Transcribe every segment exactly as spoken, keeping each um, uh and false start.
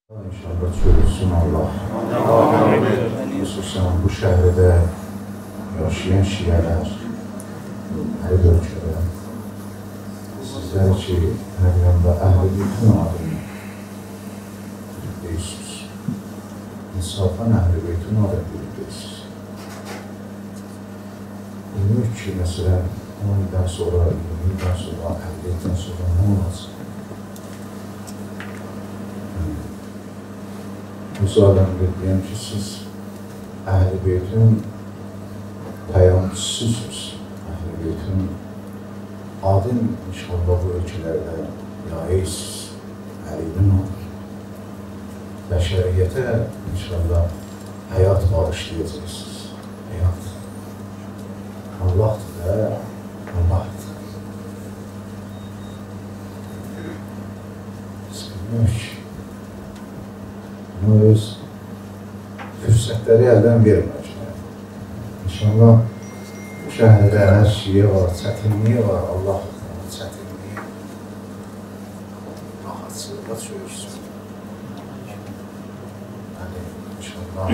İnşallah çürüsün Allah. Xüsusən bu şəhərdə yaşayan şiələr, hər ölkədə sizlər ki, hər yanda əhl-i beytin adını deyirsiniz. İnsafən əhl-i beytin adını deyirsiniz. Bilmiyor ki, məsələn, on ildən sonra, iyirmi ildən sonra, əlli ildən sonra nə olacaq? Bu zalimde diyeyim ki, siz Əhl-i Beyt'in peyamcısısınız. Əhl-i Beyt'in adın inşallah bu ülkelerde layıksız, əlinin olur. Bəşəriyyətə inşallah həyat bağışlayacaqsınız. Həyat Allah'tır da, Allah'tır. Biz bilmiyoruz ki, öz fürsətləri əldən verməyəcək. İnşallah bu şəhərdə hər şeyi var, çətinliyi var, Allah çətinliyi rahatsızlığa çözsün. Yəni, inşallah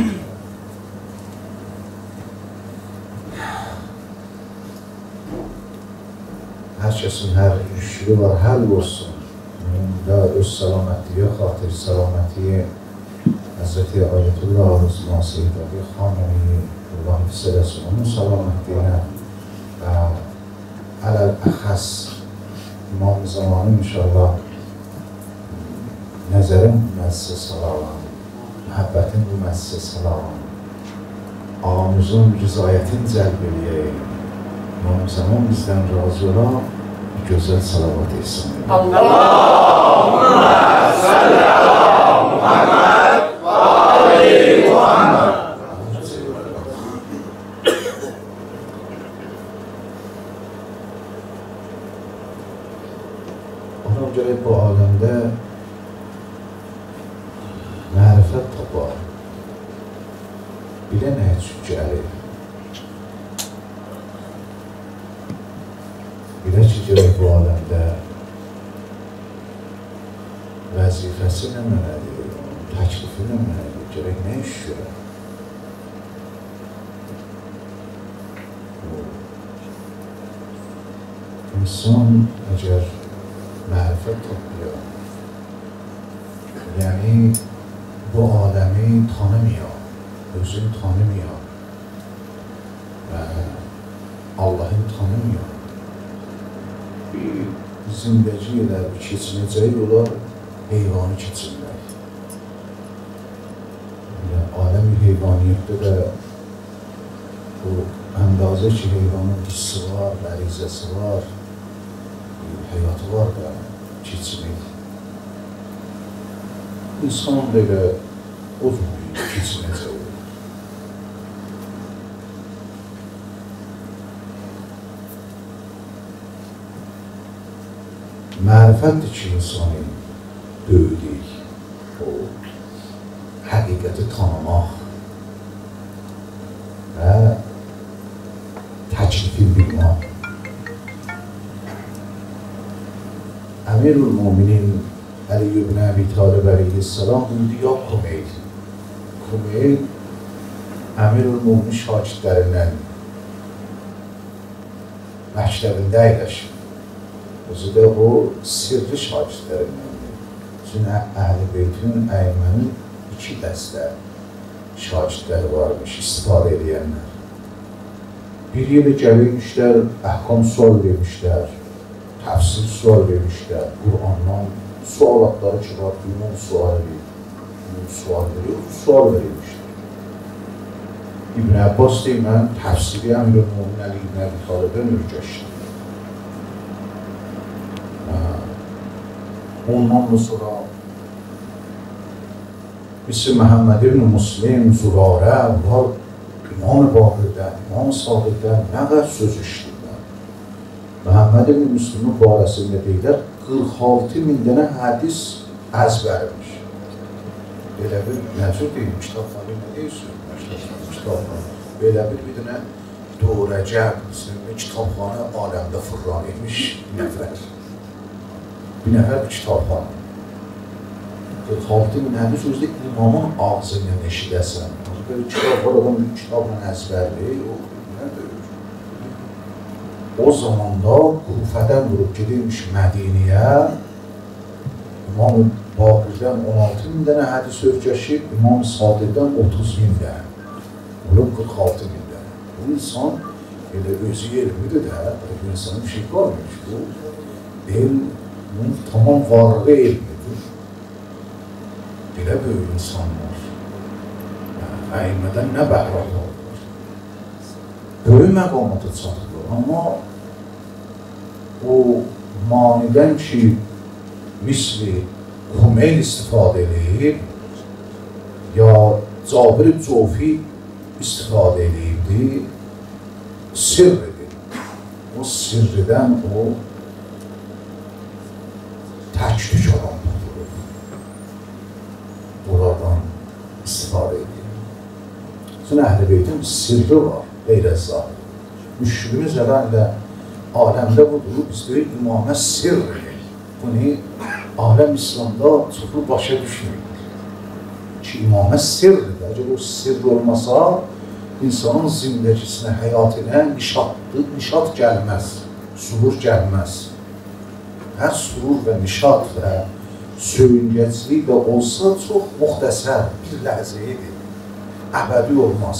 hər kəsin hər müşkülü var, həll olsun. Və öz səlamətliyə xatir, səlamətliyə Hazreti Ayetullah Rızman Seydavi Xanəmi Allah hifzələsin, onun salamətliyinə və ələl-əxəs İmam zamanı inşallah nəzərin bu məclisə salalan, məhəbbətin bu məclisə salalan, ağamızın rızayətin cəlb eləyək, İmam zaman bizdən razı olan bir gözəl salavat etsin. Allahümme salli ala Muhammed Ona görə bu aləmdə mərifət tapar, bilə nə üçün gəlir, bilə ki, gələk bu aləmdə vəzifəsi nə mənədir, təklifi nə mənədir, gələk nə iş görək. İnsan əgər mərifət topluyor, yəni bu aləmi tanımıyor, özünü tanımıyor və Allah'ın tanımıyor. Zindəci ilə keçinəcək olar heyvanı keçinmək. Yəni, aləm-i heyvaniyyətdə də bu əndazə ki, heyvanın hissi var, mərizəsi var, həyatı var da keçinək. İnsan belə o cür keçinəcək olur. Mərifətdir ki, insanı böyüdük, o həqiqəti tanımaq və təklifi bilmək. Əmirül-Müminin Əli ibn Əbi Talib əleyhissalam buyurdu, ya Kumeyl. Kumeyl Əmirül-Müminin şagirdlərindən məktəbində əyləşir. Özü də o sirri şagirdlərindəndir. Çünki Əhl-i Beytin əymənin iki dəstə şagirdləri varmış, istifadə edənlər. Bir yeri gəlirmişlər, əhkam sual vermişlər, təfsir sual vermişlər, Qur'andan sualatları ki var, ümum sual verir, sual verir, sual verilmişlər. İbn Abbas deyil, mən təfsiri Əmir-i-Müminin Əli ibn Əbi Talibə mürgəşdim. Ondan da sonra Bisi Məhəmməd ibn Muslim, Zürarə, onlar İmam-ı Baqirdən, İmam-ı Sadiqdən nə qədər söz işləyirlər. Məhəmməd ibn Müslümin barəsində deyilər, qırx altı min dənə hədis əzbərmiş. Belə bir məcur deyil, kitabları nə deyirsiniz? Kitabları. Belə bir bir dənə Dorəcəb, kitabxanı aləmdə fırran etmiş nəfər. Bir nəfər bir kitabxanı. qırx altı min hədis özdə imamın ağzıyla eşidəsən. Böyle kitab var, adam bir kitabla əzbərləyir, o nə deyir? O zamanda Kufədən vurub gedilmiş Mədiniyə, İmam-ı Baqirdən on altı min dənə hədis öyrəşib, İmam-ı Sadirdən otuz min dənə. Olub qırx altı min dənə. Bu insan elə özü elmidir də, bu insanın bir şey qalmıymış. Bu elm, bunun tamam varlığı elmidir. Belə böyük insanlar. Əymədən nə bəhrəli olur? Böyük məqamata çatılır, amma o manidən ki, misli Humeyl istifadə edib, ya Cabir-i Cofi istifadə edibdi, sirr edib. O sirridən o tək-tük adam tutulur. Buradan istifadə edib. Sonra Əhl-i Beytin sirri var, qeyrət-zahir. Müşrimiz ələllə aləmdə budur, biz deyil, imamə sirri. Bunu aləm İslamda çoxlu başa düşmüyor. Ki imamə sirridir. Əgər o sirr olmasa, insanın zindəkisinə, həyatına nişat gəlməz, surur gəlməz. Hər surur və nişat və söyüngəclik də olsa çox müxtəsər bir ləhzəyidir. Əbədi olmaz.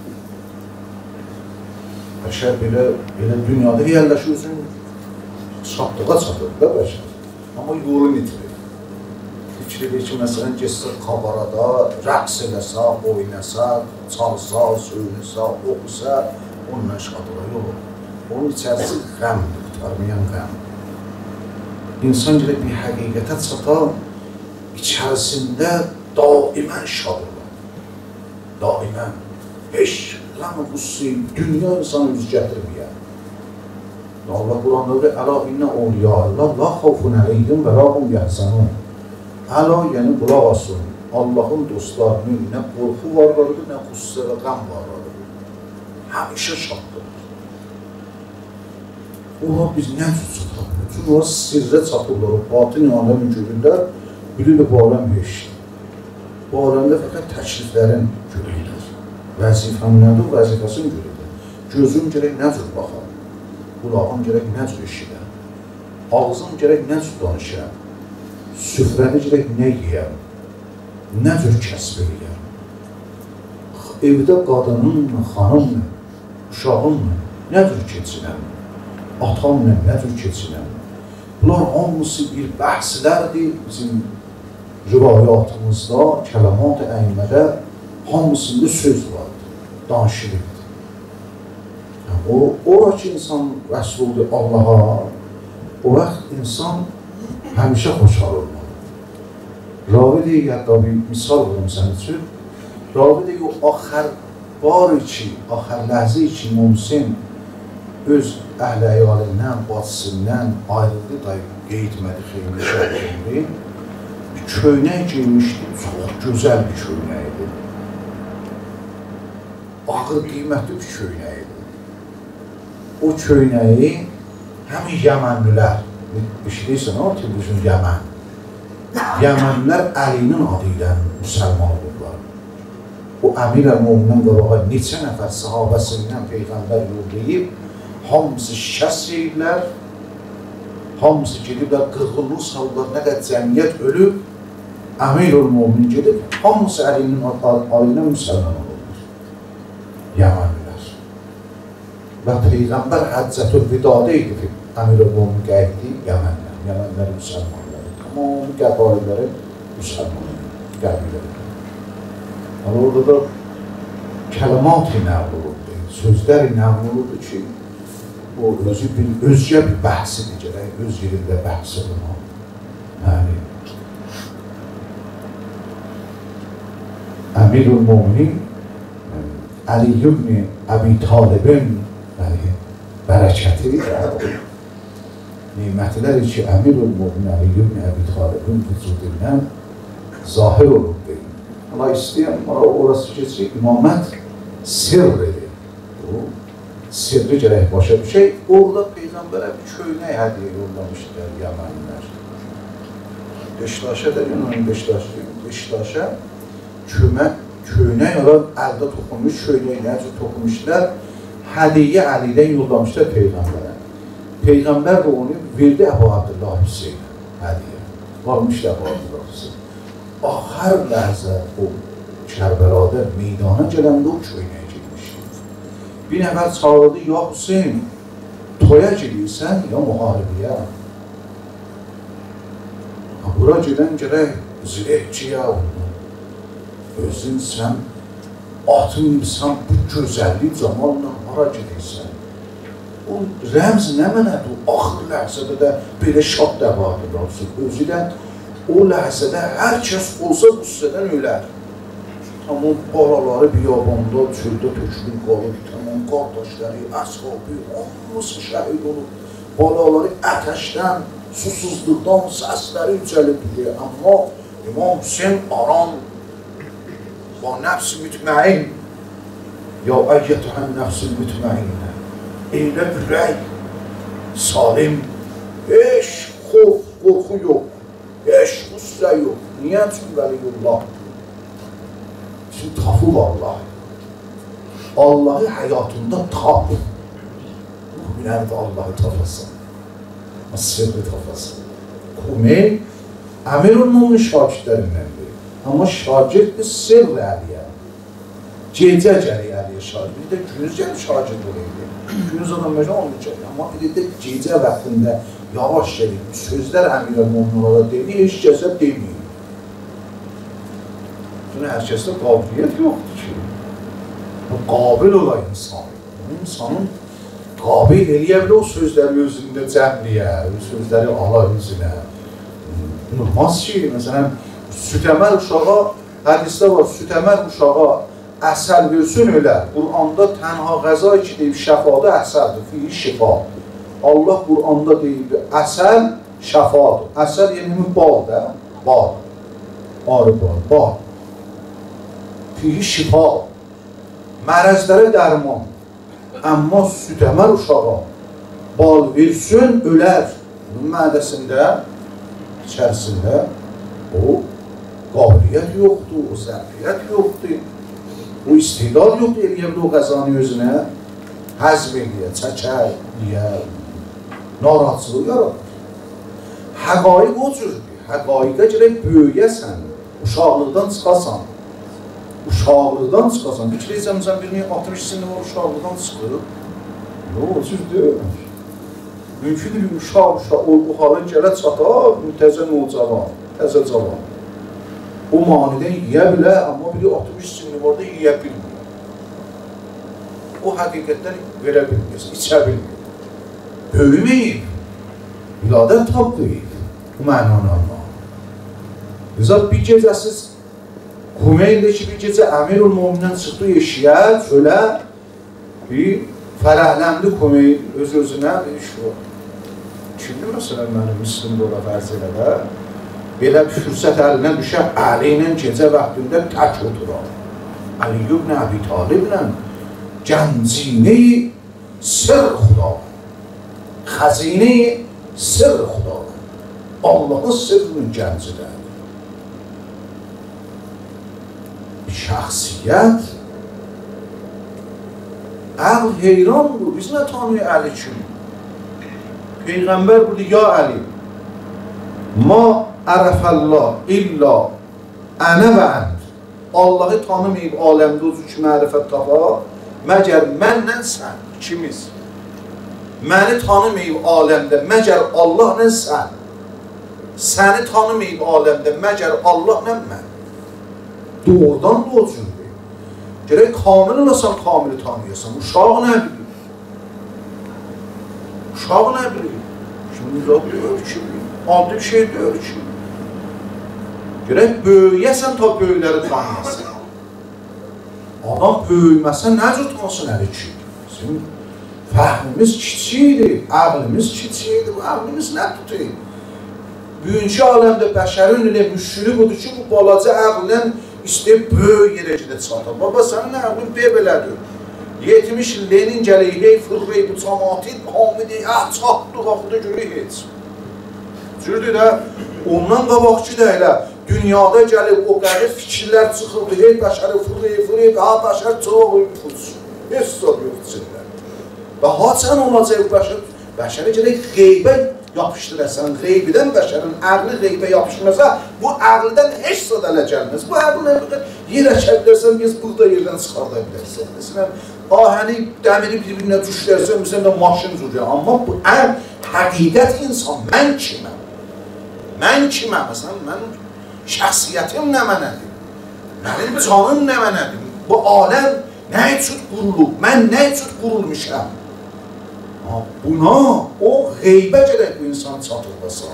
Bəşər belə, belə dünyada yerləşir, özün çatdığa çatır da bəşər. Amma yolun itirir. Fikir edir ki, məsələn, geçsə qabarada, rəqs eləsə, oynasa, çalsa, söyləsə, oxusa, onunla şadıra yox. Onun içərisi qəmdir, qutarmayan qəm. İnsan gələk bir həqiqətə çata, içərisində daimən şadır. Daimən, heç ləmə qussi, dünya insanı yüz gətirməyər. Allah Quran'da öyle, əla innə awliya Allah, la xavfun əleyhim və la hum yəhzənun. Əla, yəni qulaq asın, Allahın dostlarının nə qorxu varlarıdır, nə qussə və qəm varlarıdır. Həmişə şaddır. Ola biz nə cür çatırlar? Çünki ola sirrə çatırlar, o batın aləmin gülündə bilirlər bu aləm heçdir. Bu aləmdə fəqət təkliflərin gülüdür. Vəzifəm nədir? Vəzifəsin gülüdür. Gözüm gərək nə cür baxar? Qulağım gərək nə cür eşidən? Ağzım gərək nə cür danışan? Süfrəni gərək nə yiyəm? Nə cür kəsb eləyəm? Evdə qadınınla, xanımla, uşağımla nə cür keçinəm? Atamla nə cür keçinəm? Bunlar hamısı bir bəhslərdir bizim rivayatımızda, kəlamat-ı əymədə hamısında söz vardır, danışılırdır. O, ora ki, insan rəsuldur Allaha, o vaxt insan həmişə xoşal olmalı. Ravi deyək, hətta bir misal olum sən üçün, Ravi deyək, o axər var ki, axər ləhzə ki, mumsin öz əhl-i əyalındən, bacısından ayrıldı da qeydmədi xeyli şəhərimli, bir köynək giymişdi, çox gözəl bir köynəkdir. Ağır qiymətli bir köynəkdir. O köynəyi həmin Yəmənlilər, eşidirsən o televizyon Yəmən. Yəmənlilər Əlinin adı ilə müsəlman olurlar. O Əmir-əl-Möminin qabağa neçə nəfər sahabəsindən Peyğəmbər yollayıb, hamısı şikəst yeyirlər, hamısı gediblər, qırğınlıq salırlar, nə qədər cəmiyyət ölüb, Əmir-əl-Mömin gedib, hamısı Əlinin adı ilə müsəlman olurlar. Yəmənlilər. Və Peyğəmbər Həccətül-Vidada edib, Əmir-əl-Mömin qayıtdı Yəmənlər, Yəmənlər müsəlmanları, tamamı qəbailəri müsəlmanları, qəbiləri. Yəni orada da kəlimat-ı nəql olurdu, sözlər-i nəql olurdu ki, o özü bir, özgə bir bəhsidir, gərək öz yerində bəhs olmaq. Yəni, Əmir-ül-Mömin, Əli ibn Əbi Talibin bərəkəti, nimətlər ki, Əmir-ül-Mömin Əli ibn Əbi Talibin vücudindən zahir olurdu. Allah istəyəm, orası keçir, imamət sirridir. O, sirri gərək başa bir şey. Orada Peyğəmbərə bir köynək hədiyə yollamışdır Yəmənlər. Beşiktaşa da yəni Beşiktaşa, Beşiktaşa kömək, köynək olan əldə toxunmuş, köynəklər toxunmuşlar, hədiyyə əlidən yollamışlar Peyğəmbərə. Peyğəmbər də onu verdi Əbu Abdullah Hüseynə hədiyyə. Varmışdı Əbu Abdullah Hüseyn. Axar ləhzə o Kərbəlada meydana gələndə o köynəyə girmişdi. Bir nəfər çağırdı, ya Hüseyn, toya girirsən ya müharibəyə? Bura gedən gərək zirəkçiyə oldu. Özün sən, atın sən bu gözəllik zamanla hara gedirsən. O rəmz nə mənədir? O axır ləhzədə də belə şad dəvadır olsun. Özü də o ləhzədə hər kəs olsa qüssədən ölər. Tamam balaları biyabanda, çöldə tökülür qalır. Tamam qardaşları, əshabı, hamısı şəhid olur. Balaları ətəşdən, susuzluqdan səsləri yücəlib duruyor. Amma İmam Hüseyin aram və nəfs-i mütməin ya əyyətəhən nəfs-i mütməinə eylə ürək salim heç xof, qorxu yox, heç qüssə yox. Niyə üçün Vəliyullah? Çünki tapıb Allah. Allahı həyatında tapıb. Bilən də Allahı tapasın. Sırrı tapasın. Xumey Əmir-ül-Müminin şagirdlərindəndir. Amma şagird sirr əliyə. Gecə gəlir əliyə şagird. Bir də gündüz gəlir şagird olaydı. Gündüz adam məcə olmayacaq. Amma bir də gecə vaxtında yavaş gəlir. Sözlər Əmir-ül-Müminlara deyir, heç kəsə deməyir. Çünki hər kəsdə qabiliyyət yoxdur ki. Qabil olay insan. İnsanın qabil eləyə bilir o sözləri özündə cəmliyə, o sözləri ala özünə. Olmaz ki, məsələn, sütəmər uşağa, hədisdə var, sütəmər uşağa əsəl versin ölər. Qur'anda tənha qəza ki, deyib, şəfada əsəldir, fihi şifa. Allah Qur'anda deyib, əsəl şəfadır. Əsəl yəni bal da, bal. Arı bal, bal. Fihi şifa. Mərəzlərə dərman. Amma sütəmər uşağa bal versin, ölər. Bunun mədəsində, içərisində o qabiliyyət yoxdur, o zərfiyyət yoxdur, o istedad yoxdur, eləyə bilir o qəzanı özünə həzm eləyə, çəkər, eləyə, narahatçılıq yaradır. Həqaiq o cürdür, həqaiqə gərək böyüyəsən, uşaqlıqdan çıxasan, uşaqlıqdan çıxasan, fikirləyisən, məsələn, birini altmış sinni var, uşaqlıqdan çıxır, yox, o cür deyil. Mümkündür bir uşaq, uşaq, o hala gələ çatar, müntəzə nocavan, təzə cavan. O manidən yiyə bilər, amma biri altmış sinni var da yiyə bilmir. O həqiqətdən verə bilmir, içə bilmir. Böyüməyib, viladət tapdıyıb, bu mənanı almaq. Rıza bir gecəsiz Xumeyndə ki, bir gecə Əmir-ül-Müminin çıxdı eşiyə, çölə, bir fərəhləndi Xumey öz-özünə, bir iş var. Kimdir məsələn mənim Müslümdə ola fərz elə də? Belə bir fürsət əlinə düşər, Əli ilə gecə vaxtında tək oturar. Əli ibn Əbi Taliblə gəncini sır xuda, xəzini sır xuda, Allahın sırrının gəncidir. Şəxsiyyət, əql heyrandır, biz nə tanıyıq Əli kim? Peyğəmbər burada, ya Əli, ma ərəfəllah illa ənə və ənd. Allahı tanımayıb aləmdə özü ki, mərifət tapar, məgər mənlə sən, ikimiz. Məni tanımayıb aləmdə, məgər Allahla sən. Səni tanımayıb aləmdə, məgər Allahla mən. Doğrudan da o cürdür. Gerək kamil olasan, kamili tanıyasan. Uşaq nə bilir? Uşaq nə bilir? Şimdi deyir ki, adı bir şey deyir ki. Gerək böyüyəsən, ta böyükləri tanıyasın. Adam böyüməsən, nə cür tanısın əli ki? Bizim fəhmimiz kiçikdir, əqlimiz kiçikdir, bu əqlimiz nə tutur? Büyüncü aləmdə bəşərin ilə müşkülü budur ki, bu balaca əqlən İstəyib böyük yerə gedə çatar. Baba, sənin əqlin bey belədir. yetmiş Lenin gələk, hey fırrey bu cəmaati, hamidi, əh, çatdı, vaxtda görək heç. Cürdür də, ondan qabaqçı da elə dünyada gəlib o qədər fikirlər çıxıldı, hey bəşəri fırlayıb, fırlayıb, ha bəşər çox uyuqsuz. Heç zor yox içində. Və haçan olacaq bəşər? Bəşəri gələk qeybə yapışdırəsən, qeybidən bəşərin əqli qeybə yapışmasa, bu əqlidən heç zor ələ gəlməz. Bu əqli yerə çəkdirsən, biz burada yerdən çıxarda bilərsən. Məsələn, ahəni, dəmiri bir-birinə düşlərsən, məsələn, maşın cürür. Amma bu ən həqiqət insan, mən kiməm? Mən kiməm? Məsələn, mən şəxsiyyətim nə mənədir? Mənim canım nə mənədir? Bu aləm nə üçün qurulub? Mən nə üçün qurulmuşam? Buna, o qeybə gələk bu insan çatırdasan.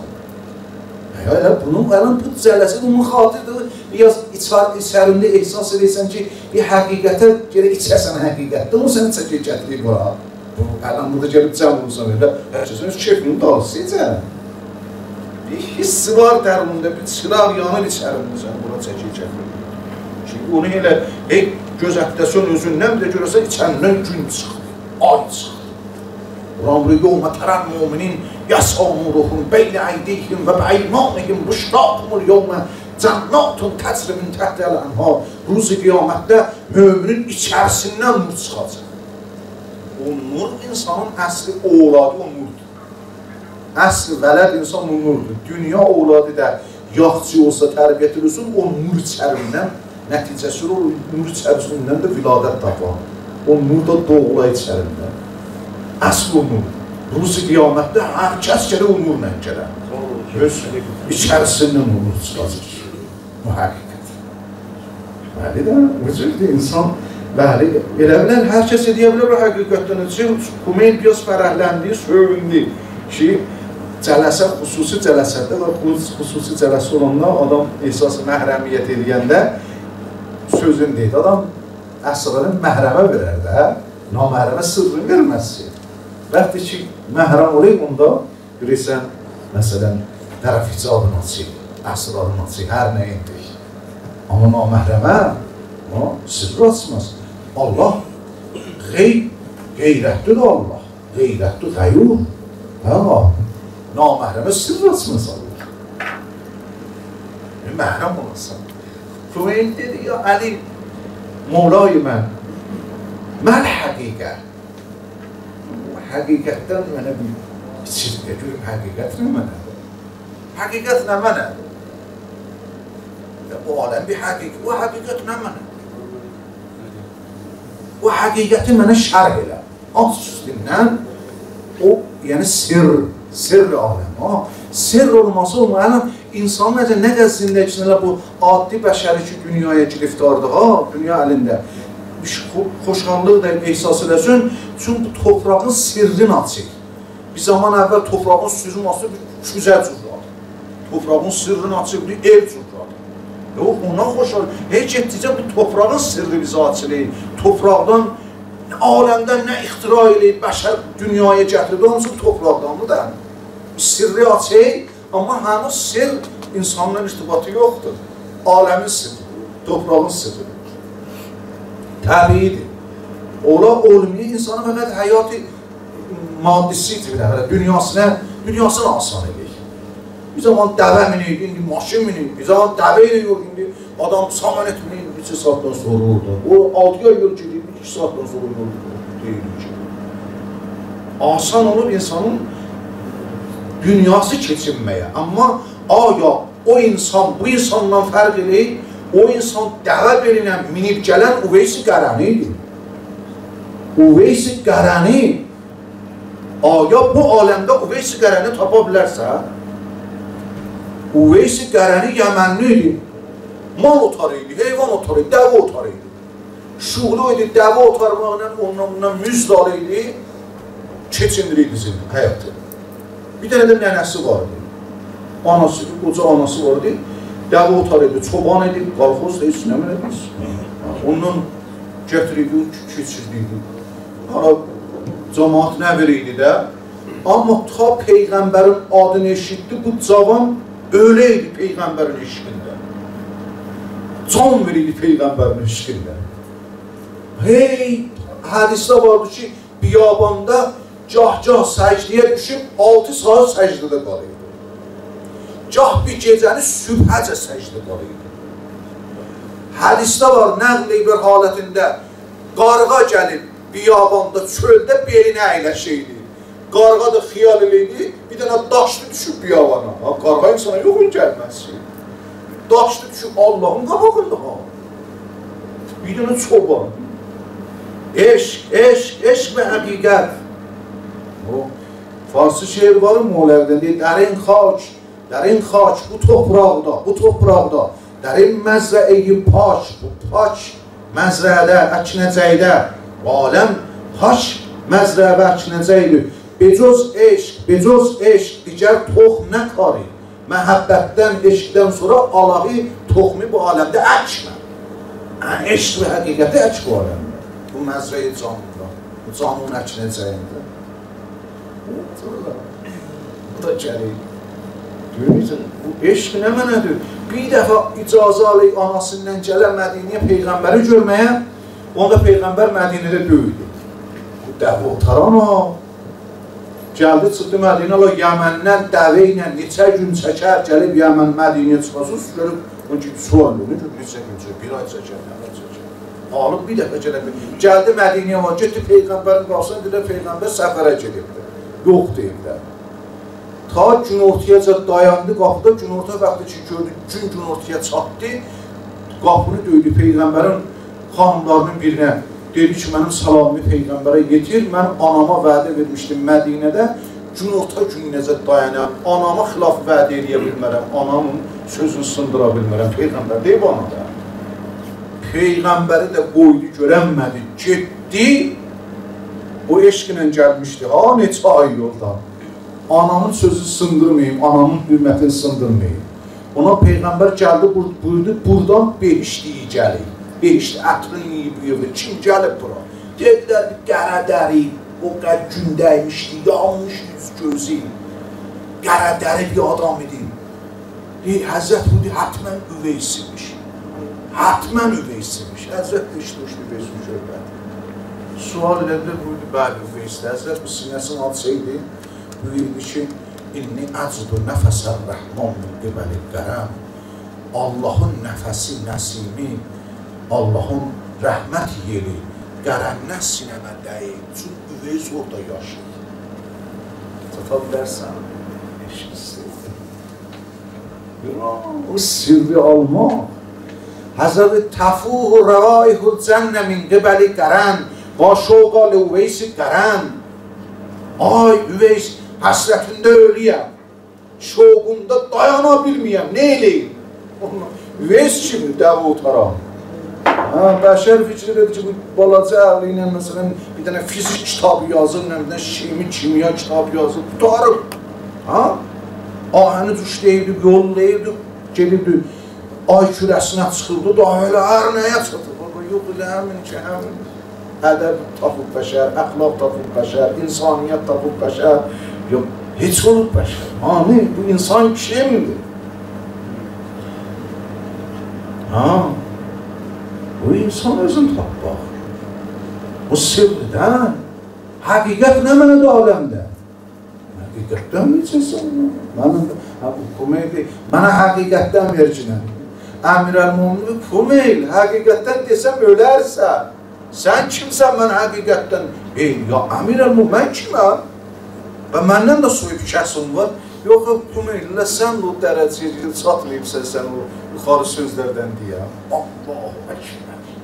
Bunun ələn bu düzələsi, bunun xatirdir. Biraz içərində ehsas edəysən ki, bir həqiqətə gələk içəsən həqiqətdə, o səni çəkir gətirir bura. Ələn burada gəlib cəm olursan elə, hərkəsin öz keyfini dağılsın. Bir hissi var dərmində, bir çıraq yanır içərimizən, bura çəkir gətirir. Çünki onu elə gözətdəsən özündən bir də görəsən, içərindən gün çıxır, ay çıxır. Ramru yevme teral mu'minin yas'amuruhum beyne eydihim ve beymanihim büşrakumul yevme cennatun tecri min tahtiha al-enhar. Ruzi kıyamette müminin içerisinden nur çıkacak. O nur insanın əsli oğladı o nurdur. Əsli vələd insan o nurdur. Dünya oğladı da yaxçı olsa tərbiyyət edilsin, o nur içərindən nəticəsi olur. Nur içərisindən də viladət tapar. O nur da doğula içərindən. Əsl o nur. Ruzi qiyamətdə hər kəs gələ o nurla gələr. Öz içərisindən o nur çıxacaq. Bu həqiqət. Bəli də, vücudda insan, bəli, elə bilər, hər kəs edə bilər o həqiqətdən üçün, Kumeyn biraz fərəhləndi, sövündü ki, cələsə, xüsusi cələsədə və xüsusi cələsə olanda adam esası məhrəmiyyət edəndə sözün deyil. Adam əsrarını məhrəmə verər də, naməhrəmə sırrını verməzsin. Bəxtdir ki, məhrəm olayım onda, görürsən, məsələn, tərəf icadını açıq, əsrarını açıq, hər nə indik. Amma naməhrəmə, sırrı açmaz. Allah, qeyb, qeyrətdir Allah, qeyrətdir qəyur. Naməhrəmə sırrı açmaz Allah. Məhrəm olasın. Kumeyn dedi, ya Əli, Mevla-i mən, məl həqiqət. Həqiqətdən mənə bir içirdə görüm, həqiqət nə mənədir? Həqiqət nə mənədir? Bu aləm bir həqiqət, o həqiqət nə mənədir? O həqiqəti mənə şərh elə. Az üstündən, o, yəni sirr, sirr aləm. Sirr olması olmayan insanın necə nə qədər zindəkisinə bu addi bəşəri ki, dünyaya giriftardır, dünya əlində. Xoşxanlıq da ehsas eləsin, çünki bu toprağın sirrini açıq. Bir zaman əvvəl toprağın sirrini açıq, bir küzə cürradır. Toprağın sirrini açıq, bir el cürradır. Yox, ondan xoşxanlıq. Heç etdikcə bu toprağın sirri bizi açılır. Topraqdan, aləmdən nə ixtira eləyib, bəşər dünyaya gətirdi, onun topraqdandır da. Sirri açıq, amma həmin sir insanla irtibatı yoxdur. Aləmin sirri, toprağın sirri. Təbiidir. Ola olmuyor, insana fəqət həyatı maddisidir, dünyasına, dünyasını asan edir. Bir zaman dəvə minir, indi maşın minir, bir zaman dəvə ediyor, indi adam samanət minir, bir iki saatdan sonra orada. O altıya yol gedir, bir iki saatdan sonra yol deyilir ki. Asan olub insanın dünyası keçinməyə. Amma aya o insan, bu insandan fərq eləyir, o insan dəvə belinə minib gələn Uveysi Qərəni idi. Uveysi Qərəni, aya bu aləmdə Uveysi Qərəni tapa bilərsə, Uveysi Qərəni Yəmənli idi. Mal otarı idi, heyvan otarı idi, dəvə otarı idi. Şuğlu idi, dəvə otarmaqla ondan bundan müzdal idi, keçindirirdi zilin həyatı. Bir dənə də nənəsi vardı. Anası, qoca anası vardı. Dəvə otar idi, çoban idi, qalxoz da heç nə mənədiz. Ondan gətirirdi, keçirdirdi. Hara cəmaat nə verirdi də. Amma ta Peyğəmbərin adını eşitdi, bu cavan öləydi Peyğəmbərin eşqində. Can verirdi Peyğəmbərin eşqində. Hey, hədisdə vardı ki, biyabanda cah-cah səcdiyə düşüb altı saat səcdədə qalırdı. gah bir gecəni sübhəcə səcdə qalıydı. Hədisdə var, nəql ediblər halətində qarğa gəlib, biyabanda, çöldə belinə əyləşəydi. Qarğa da xiyal eləydi, bir dənə daşlı düşüb biyabana. Ha, qarğa insana yox ön gəlməsi. Daşlı düşüb Allahın qabağında. Ha. Bir dənə çoban. Eşq, eşq, eşq və həqiqət. O, Farsı şeir var mı o evdən deyil, dərin xaç, dərin xaç, bu topraqda, bu topraqda, dərin məzrə-i paç, bu paç məzrədə, əkinəcəkdə, aləm paç məzrə və əkinəcəkdir. Becoz eşq, becoz eşq, digər toxm nə kari? Məhəbbətdən, eşqdən sonra Allahı toxmi bu aləmdə əkmə. Eşq və həqiqəti ək bu aləmdə. Bu məzrə-i canında, bu canın əkinəcəyində. Bu da gəlir. Görürsən, bu eşq nə mənədir? Bir dəfə icazə alıyıq anasından gələn Mədiniyə Peyğəmbəri görməyə, onda Peyğəmbər Mədinədə böyüdü. Bu dəvə otaran o. Gəldi, çıxdı Mədinə, o Yəməndən dəvə ilə neçə gün çəkər, gəlib Yəmən Mədiniyə çıxasız, görüb, onun ki, sual olur, neçə gün çəkər, bir ay çəkər, nə ay çəkər. Alıb bir dəfə gələ bilir. Gəldi Mədiniyə var, getdi Peyğəmbərin qalsın, deyilər Peyğəmbər səfərə gedibdir. Yox deyiblər. Ta günortayaca dayandı qapıda, günorta vaxtı ki gördü, gün günortaya çatdı, qapını döydü Peyğəmbərin xanımlarının birinə. Dedi ki, mənim salamını Peyğəmbərə yetir, mən anama vədə vermişdim Mədinədə, günorta günü necə dayanam, anama xilaf vədə eləyə bilmərəm, anamın sözünü sındıra bilmərəm. Peyğəmbər deyib anada. Peyğəmbəri də qoydu, görənmədi, getdi, o eşqlə gəlmişdi, ha, neçə ay yolda. Anamın sözü sındırmayayım, anamın hürmətini sındırmayayım. Ona Peyğəmbər gəldi, buyurdu, buradan behişliyi gəlir. Behişli, ətrini yiyib yiyib, kim gəlib bura? Dedilər, qərədəri, o qəd gündəymişdi, yanmış yüz gözü. Qərədəri bir adam idi. Deyir, Həzrət bu, hətmən üveysimiş. Hətmən üveysimiş. Həzrət də işte uçdu üveysimiş öyrədi. Sual edildi, buyurdu, bəli üveysidir. Həzrət bu sinəsini alsaydı, buyurdu ki, İnni əcdu nəfəsər rəhman min qibəli qərəm. Allahın nəfəsi, nəsimi, Allahın rəhmət yeri, qərənnə sinəmə dəyir. Çünki üveys orada yaşayır. Çata bilərsən, eşq istəyir. O sirri almaq. Həzrəti təfuhu rəvaihul cənnə min qibəli qərəm. Və şoqalı üveysi qərəm. Ay üveys, həsrətində ölüyəm. Şoqunda dayana bilməyəm, nə eləyim? Üveys kimi dəvə otara. Bəşər fikri dedi ki, bu balaca əvli ilə məsələn bir dənə fizik kitabı yazır, bir dənə şimi, kimya kitabı yazır, tutarım. Ahəni düşləyirdi, yollayırdı, gelirdi, ay kürəsinə çıxırdı, da elə hər nəyə çıxırdı. Yox, elə həmin ki, həmin ədəb tapıb bəşər, əxlaq tapıb bəşər, insaniyyət tapıb bəşər. Yox, heç olub bəşər. Hani, bu insan kimdir? Ha? Bu insan özün tapmaq. Bu sirrdən. Həqiqət nə mənədir aləmdə? Həqiqətdən necəsən? Mənə həqiqətdən vercinəm. Əmirəl-Mumini Kumeyl, həqiqətdən desəm ölərsən. Sən kimsən mən həqiqətdən? Ey, ya Əmirəl-Mumini, mən kiməm? Və məndən də soyub kəsim var. Yox, Kumeyl, sən o dərəcəyə çatmayıbsən sən o yuxarı sözlərdən deyəm. Allahu Ekber.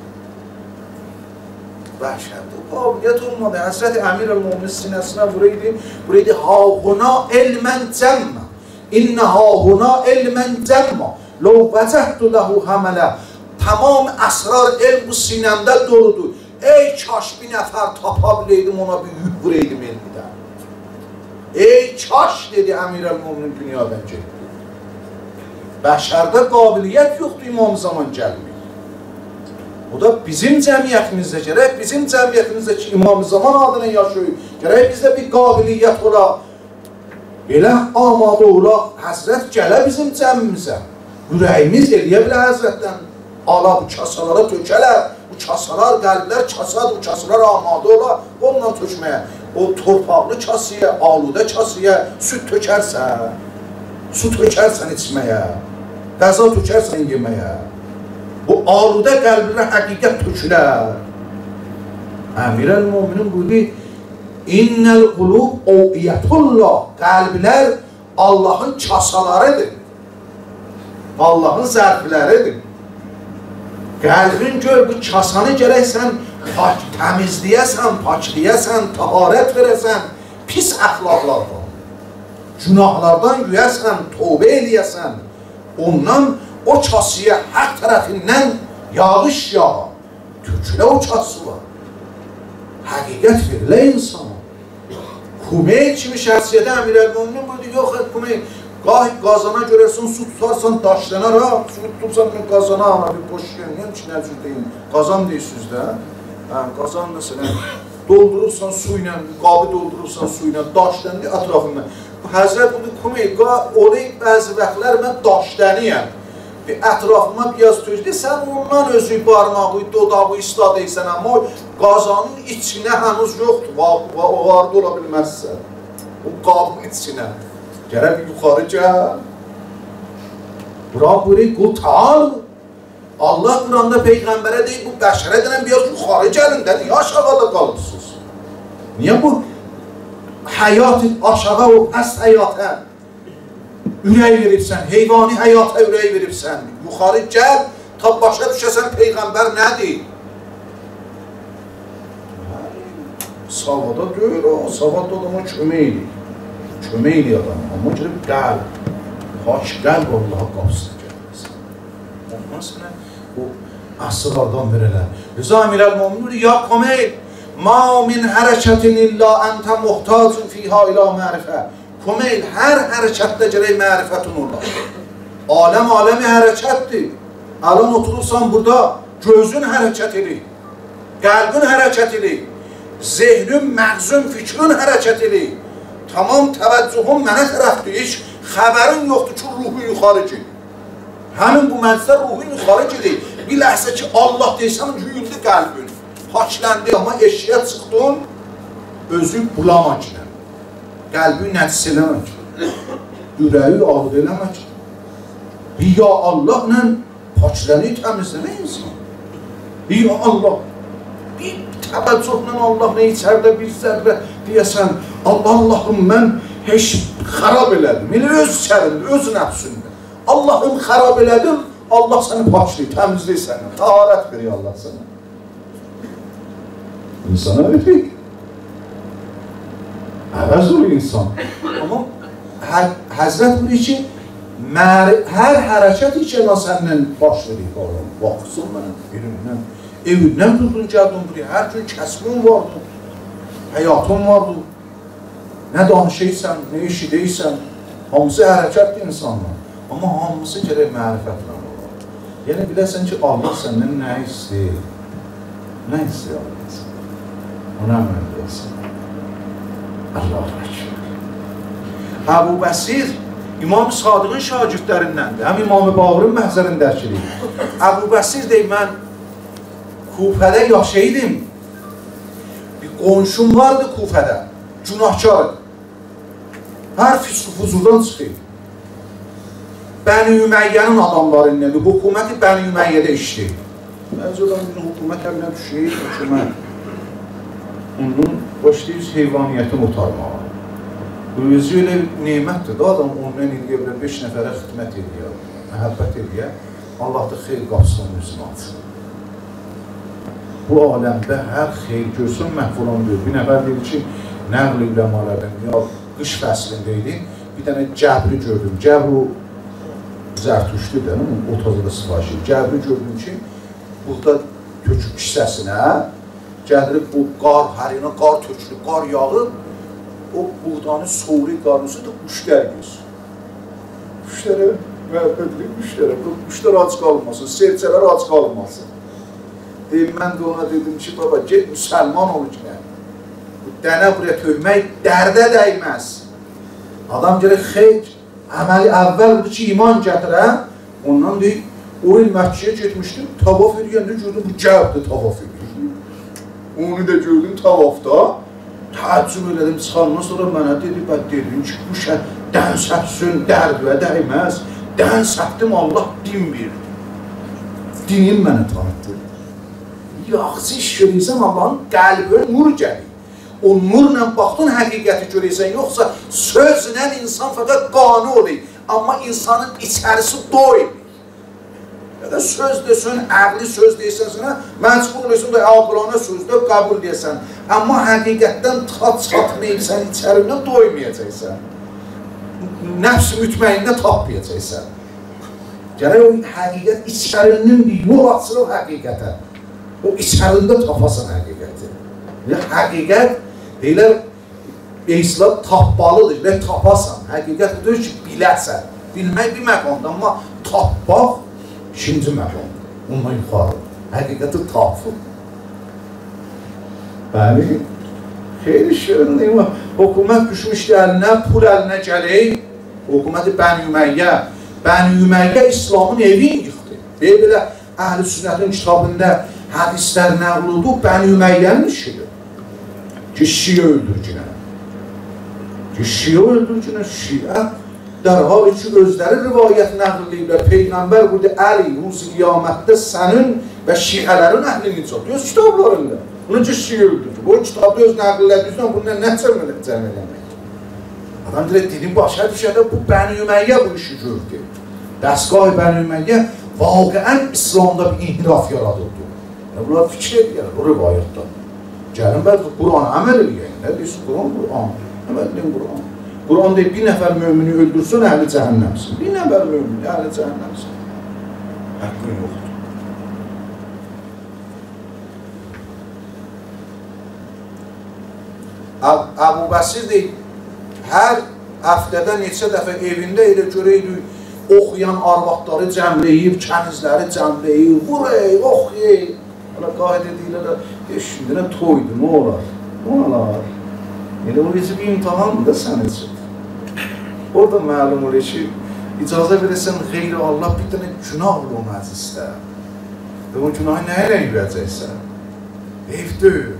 Vəhşədir. O qabiliyyət olmadı. Həzrəti Əmirəl-Mumini sinəsinə vuraydı. Vuraydı, hâhuna elmən cəmmə. İnnə hâhuna elmən cəmmə. Ləv vəcəhdu ləhu həmələ. Tamam əsrar elm bu sinəmdə doludur. Ey kaş bir nəfər tapa biləydim, ona bir yük vuraydım elmidən. Ey kaş, dedi Əmirəl-Muminin dünyadan getdi. Bəşərdə qabiliyyət yoxdur, imam zaman gəlmir. O da bizim cəmiyyətimizdə gərək, bizim cəmiyyətimizdə ki, İmam Zaman adına yaşayır, gərək bizdə bir qabiliyyət ola, belə amadə ola, Həzrət gələ bizim cəmimizə. Ürəyimiz eləyə bilə Həzrətdən, ala bu kasalara tökələr, bu kasalar, qəlblər kasadır, bu kasalar amadə ola, ondan tökməyə. O torpaqlı kasıya, aludə kasıya süt tökərsə, su tökərsən içməyə, qəza tökərsən yeməyə. Bu aludə qəlbinə həqiqət tökülər. Əmirəl-Möminin buyuruyor, İnnəl qulub o'iyyətullah. Qəlblər Allahın kasalarıdır. Allahın zərfləridir. Qəlbin gör, bu kasanı gərəksən pak, təmizləyəsən, pakləyəsən, taharət verəsən, pis əxlaqlardan, günahlardan yüyəsən, tövbə eləyəsən, ondan o kasıya haq tərəfindən yağış yağar, tökülə o kasılar. Həqiqət verilə insana. Kumeyl kimi şəxsiyyədə Əmirəl-Möminin buyurdu, yox et Kumeyl, qahi qazana görərsən, su tutarsan, daşlanar ha, su tutursan, qazana ana, bir boş yerinin içinə cür deyin, qazan deyirsiniz də, hə, qazan məsələn, doldurursan su ilə, qabı doldurursan su ilə, daşlanır ətrafından. Həzrət budur, Kumeyl, olayı bəzi vaxtlar mən daşlanıyəm, bir ətrafıma biraz tüzdür, sən ondan özü barmağı, dodağı istat etsən, amma qazanın içinə hənuz yoxdur, o vardı ola bilməzsən, o qabın içinə. Gərək bir yuxarı gəl. Quran buyuruyor, qul taal. Allah Quranda Peyğəmbərə deyir, bu bəşərə deyilən biraz yuxarı gəlin də, niyə aşağıda qalırsınız? Niyə bu həyat aşağı o pəs həyata ürək veribsən, heyvani həyata ürək veribsən, yuxarı gəl, ta başa düşəsən Peyğəmbər nədir? Savada deyil o, savada adama kömək edir. Kömək edir adam, amma girib qəlb, haç qəlb Allaha qapısına gəlməsin. Ondan sənə o əsrardan verələr. Rıza Əmirəl-Möminin deyir, ya Kumeyl, ma min hərəkətin illa əntə muhtacun fiha ilə mərifə. Kumeyl, hər hərəkətdə gərək mərifətin olar. Aləm aləmi hərəkətdir. Ələn oturursan burada, gözün hərəkət edir, qəlbin hərəkət edir, zehnin, məğzun, fikrin hərəkət edir. Tamam təvəccühün mənə tərəfdir, heç xəbərin yoxdur ki, ruhu yuxarı gedir. Həmin bu məclisdə ruhu yuxarı gedir. Bir ləhsə ki, Allah deysən, yuyuldu qəlbin, haçləndi, amma eşiyə çıxdın, özü bulama ki. Qəlbi nətis eləmək, ürəyi ağır eləmək. Ya Allahla paçləni təmizləmək insan. Ya Allah, bir təbəccühlə Allahla içərdə bir zərrə deyəsən, Allah Allahım, mən heç xarab elədim. Elə öz içərində, öz nəfsində. Allahım xarab elədim, Allah səni paçlayır, təmizləyir səni, taharət verir Allah sənə. İnsana ötük. Əvəz olur insan. Amma Həzrət buyuruyor ki, hər hərəkət içələ səndən baş verir. Vaxtsın mənə, elimdən, evindən durdun, gəldin buraya, hər gün kəsmin vardı, həyatın vardı. Nə danışıysan, nə işi deysən, hamısı hərəkətdir insanlar. Amma hamısı gərək mərifətlə olur. Yəni biləsən ki, Allah səndən nə istəyir? Nə istəyir Allah səndən? Ona əməl edəsən. Allah rəkdir. Əbu Bəsir, İmam-ı Sadiqin şagirdlərindəndir. Həm İmam-ı Bağırın məhzərindəkidir. Əbu Bəsir deyir, mən Kufədə yaşaydım. Bir qonşum vardı Kufədə, günahkardır. Hər fisq-i fuzuldan çıxır. Bəni Üməyyənin adamlarındadır, hökuməti Bəni Üməyyədə işləyir. Bəzi adam bir hökumət əlinə düşür, hökumət. Onun başlayır heyvaniyyətini otarmağa. Özü elə neymətdir da adam ondan ilgiyə bilə beş nəfərə xidmət edir, məhəbbət edir. Allah da xeyr qapısının üzünü açsın. Bu aləmdə hər xeyr görsün məhv olan deyil. Bir nəfər deyir ki, nəql üləmalardan, ya qış fəslində idi, bir dənə Cəbri gördüm. Cəbri Zərtüşdür də, o tozada sifarişi. Cəbri gördüm ki, burada töküb kisəsinə, gədirib bu qar, hərinə qar tökülür, qar yağır, o buğdanı soğuruq qarnısı da quşlar yiyor. Quşlara məhəbbət edir, quşlara. Quşlar ac qalmasın, serçələr ac qalmasın. Deyim, mən də ona dedim ki, baba, get müsəlman olur ki, bu dənə buraya tökmək dərdə dəyməz. Adam gəlir, xeyr, əməli əvvəl budur ki, iman gətirə, ondan deyib, o il Məkkiyə getmişdim, tavaf edəndə gördüm, bu cəbdir tavaf edir. Onu da gördüm tavafda, təəccüb elədim, çıxandan sonra mənə dedi, bə dedim ki, bu dən səpsün, dərdvə dəyməz, dən səpdim, Allah din verdi. Dinim mənə tanıtdı. Yaxşı iş görürsən, Allahın qəlbə nur gəlir. O nurla baxdın, həqiqəti görürsən, yoxsa sözlə insan fəqət qani olur. Amma insanın içərisi doyur. Ya da söz desən, əqli söz deyəsən sənə, məcbur olursun da ağılana sözdə qəbul deyəsən. Amma həqiqətdən tat çatmayıb, sən içərindən doymayacaqsan. Nəfs mütməyindən tapmayacaqsan. Gərək o həqiqət içərindən bir yol açılır həqiqətə. O içərində tapasan həqiqəti. Həqiqət deyilər, İslam tapmalıdır, və tapasan. Həqiqət deyir ki, biləsən. Bilmək bir məqamdır, amma tapmaq ikinci məqamdır. Ondan yuxarı. Həqiqəti tapır. Bəli, xeyli şirin, hökumət düşmüşdü əlinə, pul əlinə gəlir. Hökuməti Bəni Üməyyə. Bəni Üməyyə İslamın evini yıxdı. Belə Əhl-i Sünnətin kitabında hədislər nəql oldu, Bəni Üməyyənin işidir. Ki, Şiə öldürcünə. Ki, Şiə öldürcünə, Şiə dərhal ki, özləri rivayət nəql ediblər. Peyğəmbər burada Əli, Ruzi qiyamətdə sənin və Şiələrin əhlini çatdı. Öz kitablarında. Bunun ki, Şiə öldürcü. Bu kitabda öz nəql edirsən, bununla nə cəm eləmək? Adam deyir, dilin başa düşədə bu Bəni Üməyyə bu işi gördü. Dəstgah Bəni Üməyyə vaqiən İslamda bir inhiraf yaradıldı. Bunlar fikir edirlər, bu rivayətdən. Gəlin bəli, Qur'an əməl edəyək. Nə deyirsin? Qur'an, Qur'an. Əməl edin Qur'an. Qur'an deyir, bir nəfər mömini öldürsün, əhli cəhənnəmsin. Bir nəfər mömini, əhli cəhənnəmsin. Həqqin yoxdur. Əbu Bəsir deyir, hər həftədə neçə dəfə evində elə görəydik, oxuyan arvaqları cəmləyib, kənizləri cəmləyib, vurey, oxuyey. Hələ qahidə deyirlər, şimdi nə toydu, nə olar? Nə olar? Elə o bir imtihandır da sən üçün. Orada məlum olur ki, icazə verəsən qeyri Allah bir dənə günah olur o məclisdə. Və o günahı nə ilə yürəcəksən? Ev deyil.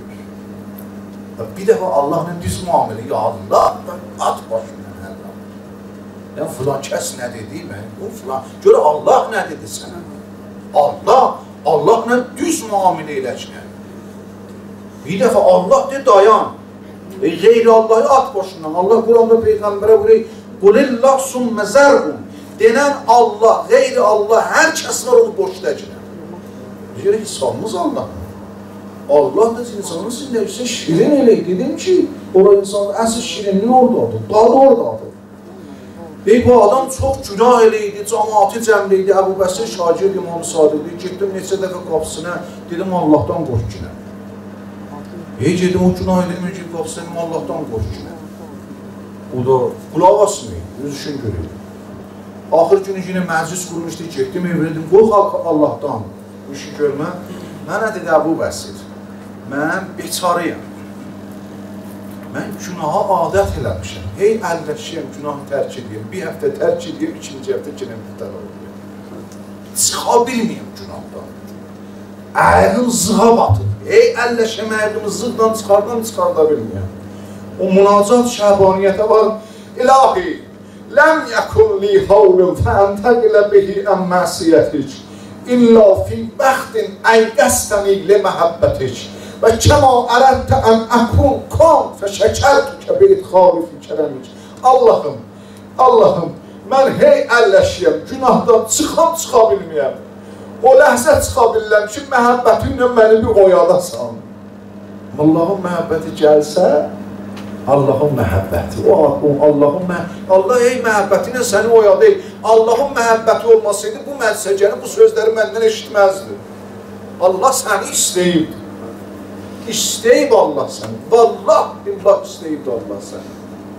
Bir dəfə Allahla düz müamilə, ya Allah, at başından hələm. Ya filan kəs nə dedi, mən, o filan, görə Allah nə dedi sənə? Allah, Allahla düz müamilə eləçinə. Bir dəfə Allah de, dayan. E, qeyri Allahı at başından. Allah Quranda Peyğəmbərə vurur, Qulillah sümmə zərqun. Denən Allah, qeyri Allah, hər kəs var onu boşdəcinə. Görə hesabımız Allah. Allah da insanın sinirləşsə şirin eləyik. Dedim ki, orada insanın əsl şirinliği oradadır, dadı oradadır. Deyib, bu adam çox günah eləydi, cəmaati cəmləydi, Əbu Bəsir şagird İmam Sadiqdir. Getdim neçə dəfə qapısına, dedim Allahdan qorx ki nə. Ey, gedim o günah eləmir ki, qapısına dedim Allahdan qorx ki nə. O da qulaq asmayın, öz işin görür. Axır günü yine məclis qurmuşdu, getdim evə dedim, qorx Allahdan, bu işi görmə. Mənə dedi Əbu Bəsir, mən beçarıyam. Mən günaha adət eləmişəm. Hey, əlləşiyəm, günahı tərk edeyim. Bir həftə tərk edeyim, ikinci həftə yenə müftər oluyum. Çıxa bilməyəm günahdan. Əyğim zığa batır. Hey, əlləşəm, əyğimi zıqdan çıxardan çıxarda bilməyəm. O münacat şəhbaniyyətə var. İlahi, ləm yəkun li havlun fəəntəqilə bihi əm məsiyyətik. İlla fi bəxtin əyqəstəni li məhəbbətik. Və kəma ərəddə ən əkun kan fəşəkərtükə beyt xarifi kərəmik. Allahım, Allahım, mən hey əlləşiyəm, günahdan çıxam çıxa bilməyəm. O ləhzə çıxa bilirəm ki, məhəbbətinlə məni bir oyadasan. Allahın məhəbbəti gəlsə, Allahın məhəbbəti, o Allahın məhəbbəti, Allah ey məhəbbətinlə səni oyadayım. Allahın məhəbbəti olmasaydı, bu mədsəcəni, bu sözləri məndən eşitməzdi. Allah səni istəyibdir. İstəyib Allah səni. Vallah, billah istəyibdir Allah səni.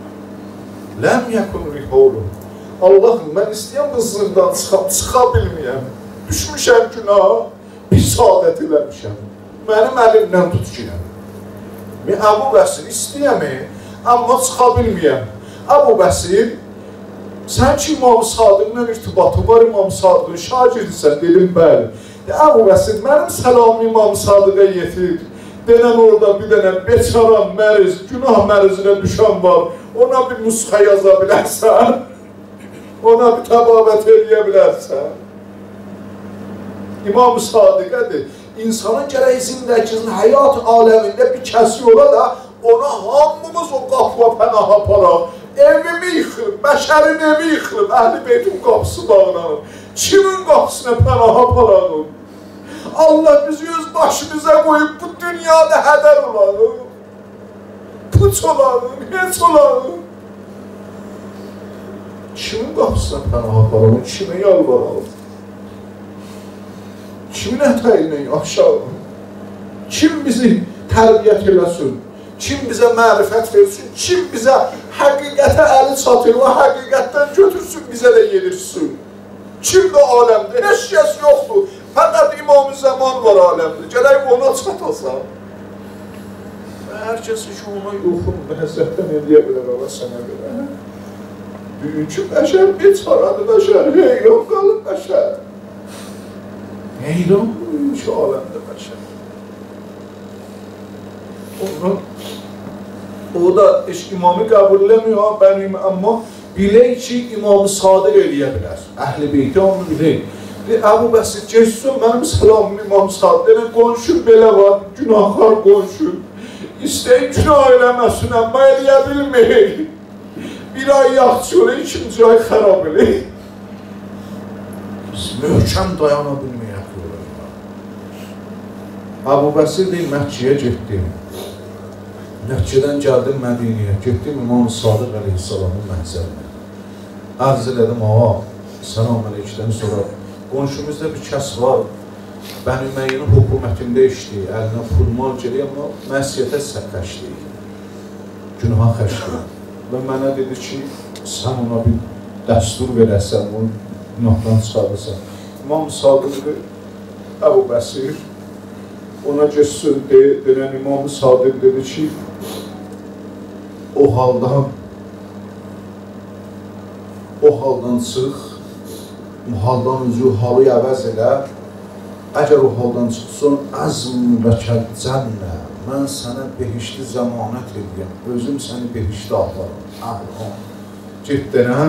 Ləm yəkun riholu. Allahım, mən istəyəm qızlıqdan çıxam, çıxa bilməyəm. Düşmüşəm günaha, bir saadət eləmişəm. Mənim əlimdən tut ki. Əbu Bəsir istəyəm, amma çıxa bilməyəm. Əbu Bəsir, sən ki İmam Sadiqlə irtibatı var, İmam Sadiqin şagirdisən, dedim bəli. Əbu Bəsir, mənim səlamı İmam Sadiqə yetir. Denən orada bir dənə beçaran məriz, günah mərizinə düşən var. ona bir nüsxə yaza bilərsən, ona bir təbabət eləyə bilərsən. İmam-ı Sadiqədir. İnsanın gərək zindəkinin həyat aləmində bir kəsi ola da ona hamımız o qapıya pənah aparaq. Evimi yıxılıb, bəşərin evi yıxılıb, Əhl-i Beytin qapısı bağlanıb. Kimin qapısına pənah aparaq? Allah bizi öz başımıza qoyub bu dünyada hədər olalım. Puç olalım, heç olalım. Kimin qapısına pənah aparaq? Kimə yalvaralım? Kimin ətəyinə yaşayalım? Kim bizi tərbiyyət eləsin? Kim bizə mərifət versin? Kim bizə həqiqətə əli çatır və həqiqətdən götürsün, bizə də yedirsin? Kim də aləmdir? Heç kəs yoxdur. Fəqət İmam-ı Zaman var aləmdir. Gərək ona çatasan. Və hər kəsi ki, ona yoxum, həzrətdən eləyə bilər, Allah sənə görə. Büyükü bəşər, bir çaradı bəşər, heyran qalıb bəşər. Heyran büyük aləmdə bəşər. Ondan, o da heç imamı qəbul eləmiyor, bənim, amma bilək ki, İmam-ı Sadiq eləyə bilər. Əhl-i Beyti onu bilək. Əbu Bəsir, geçsin, mənim salamım İmam-ı Sadiq. Demək, qonşun belə var, günahkar qonşun. İstəyin günah eləməsin, amma eləyə bilməyək. Bir ay yaxşı olur, ikinci ay xərab eləyək. Biz möhkəm dayana bilməyək yolunda. Əbu Bəsir deyil, Məkkəyə getdim. Məkkədən gəldim Mədiniyə, getdim İmam-ı Sadiq əleyhissalamın məhzərinə. Ərz elədim, ağa, salam əleyhisdən sonra qonşumuzda bir kəs var, Bəni Üməyyənin hökumətində işləyir, əlinə pulmal gəlir, amma məsiyyətə sərxəşləyir, günaha xəşləyir. Və mənə dedi ki, sən ona bir dəstur verəsən, onu günahdan çıxarırsan. İmam Sadiqdir, Əbu Bəsir, ona geçsin, denən İmam Sadiq dedi ki, o haldan, o haldan çıx, o haldan üzü halı əvəz elə, əgər o haldan çıxsın, əzm və kəccənnə, mən sənə behişli zəmanət edəyəm, özüm səni behişli aparım. Get denən,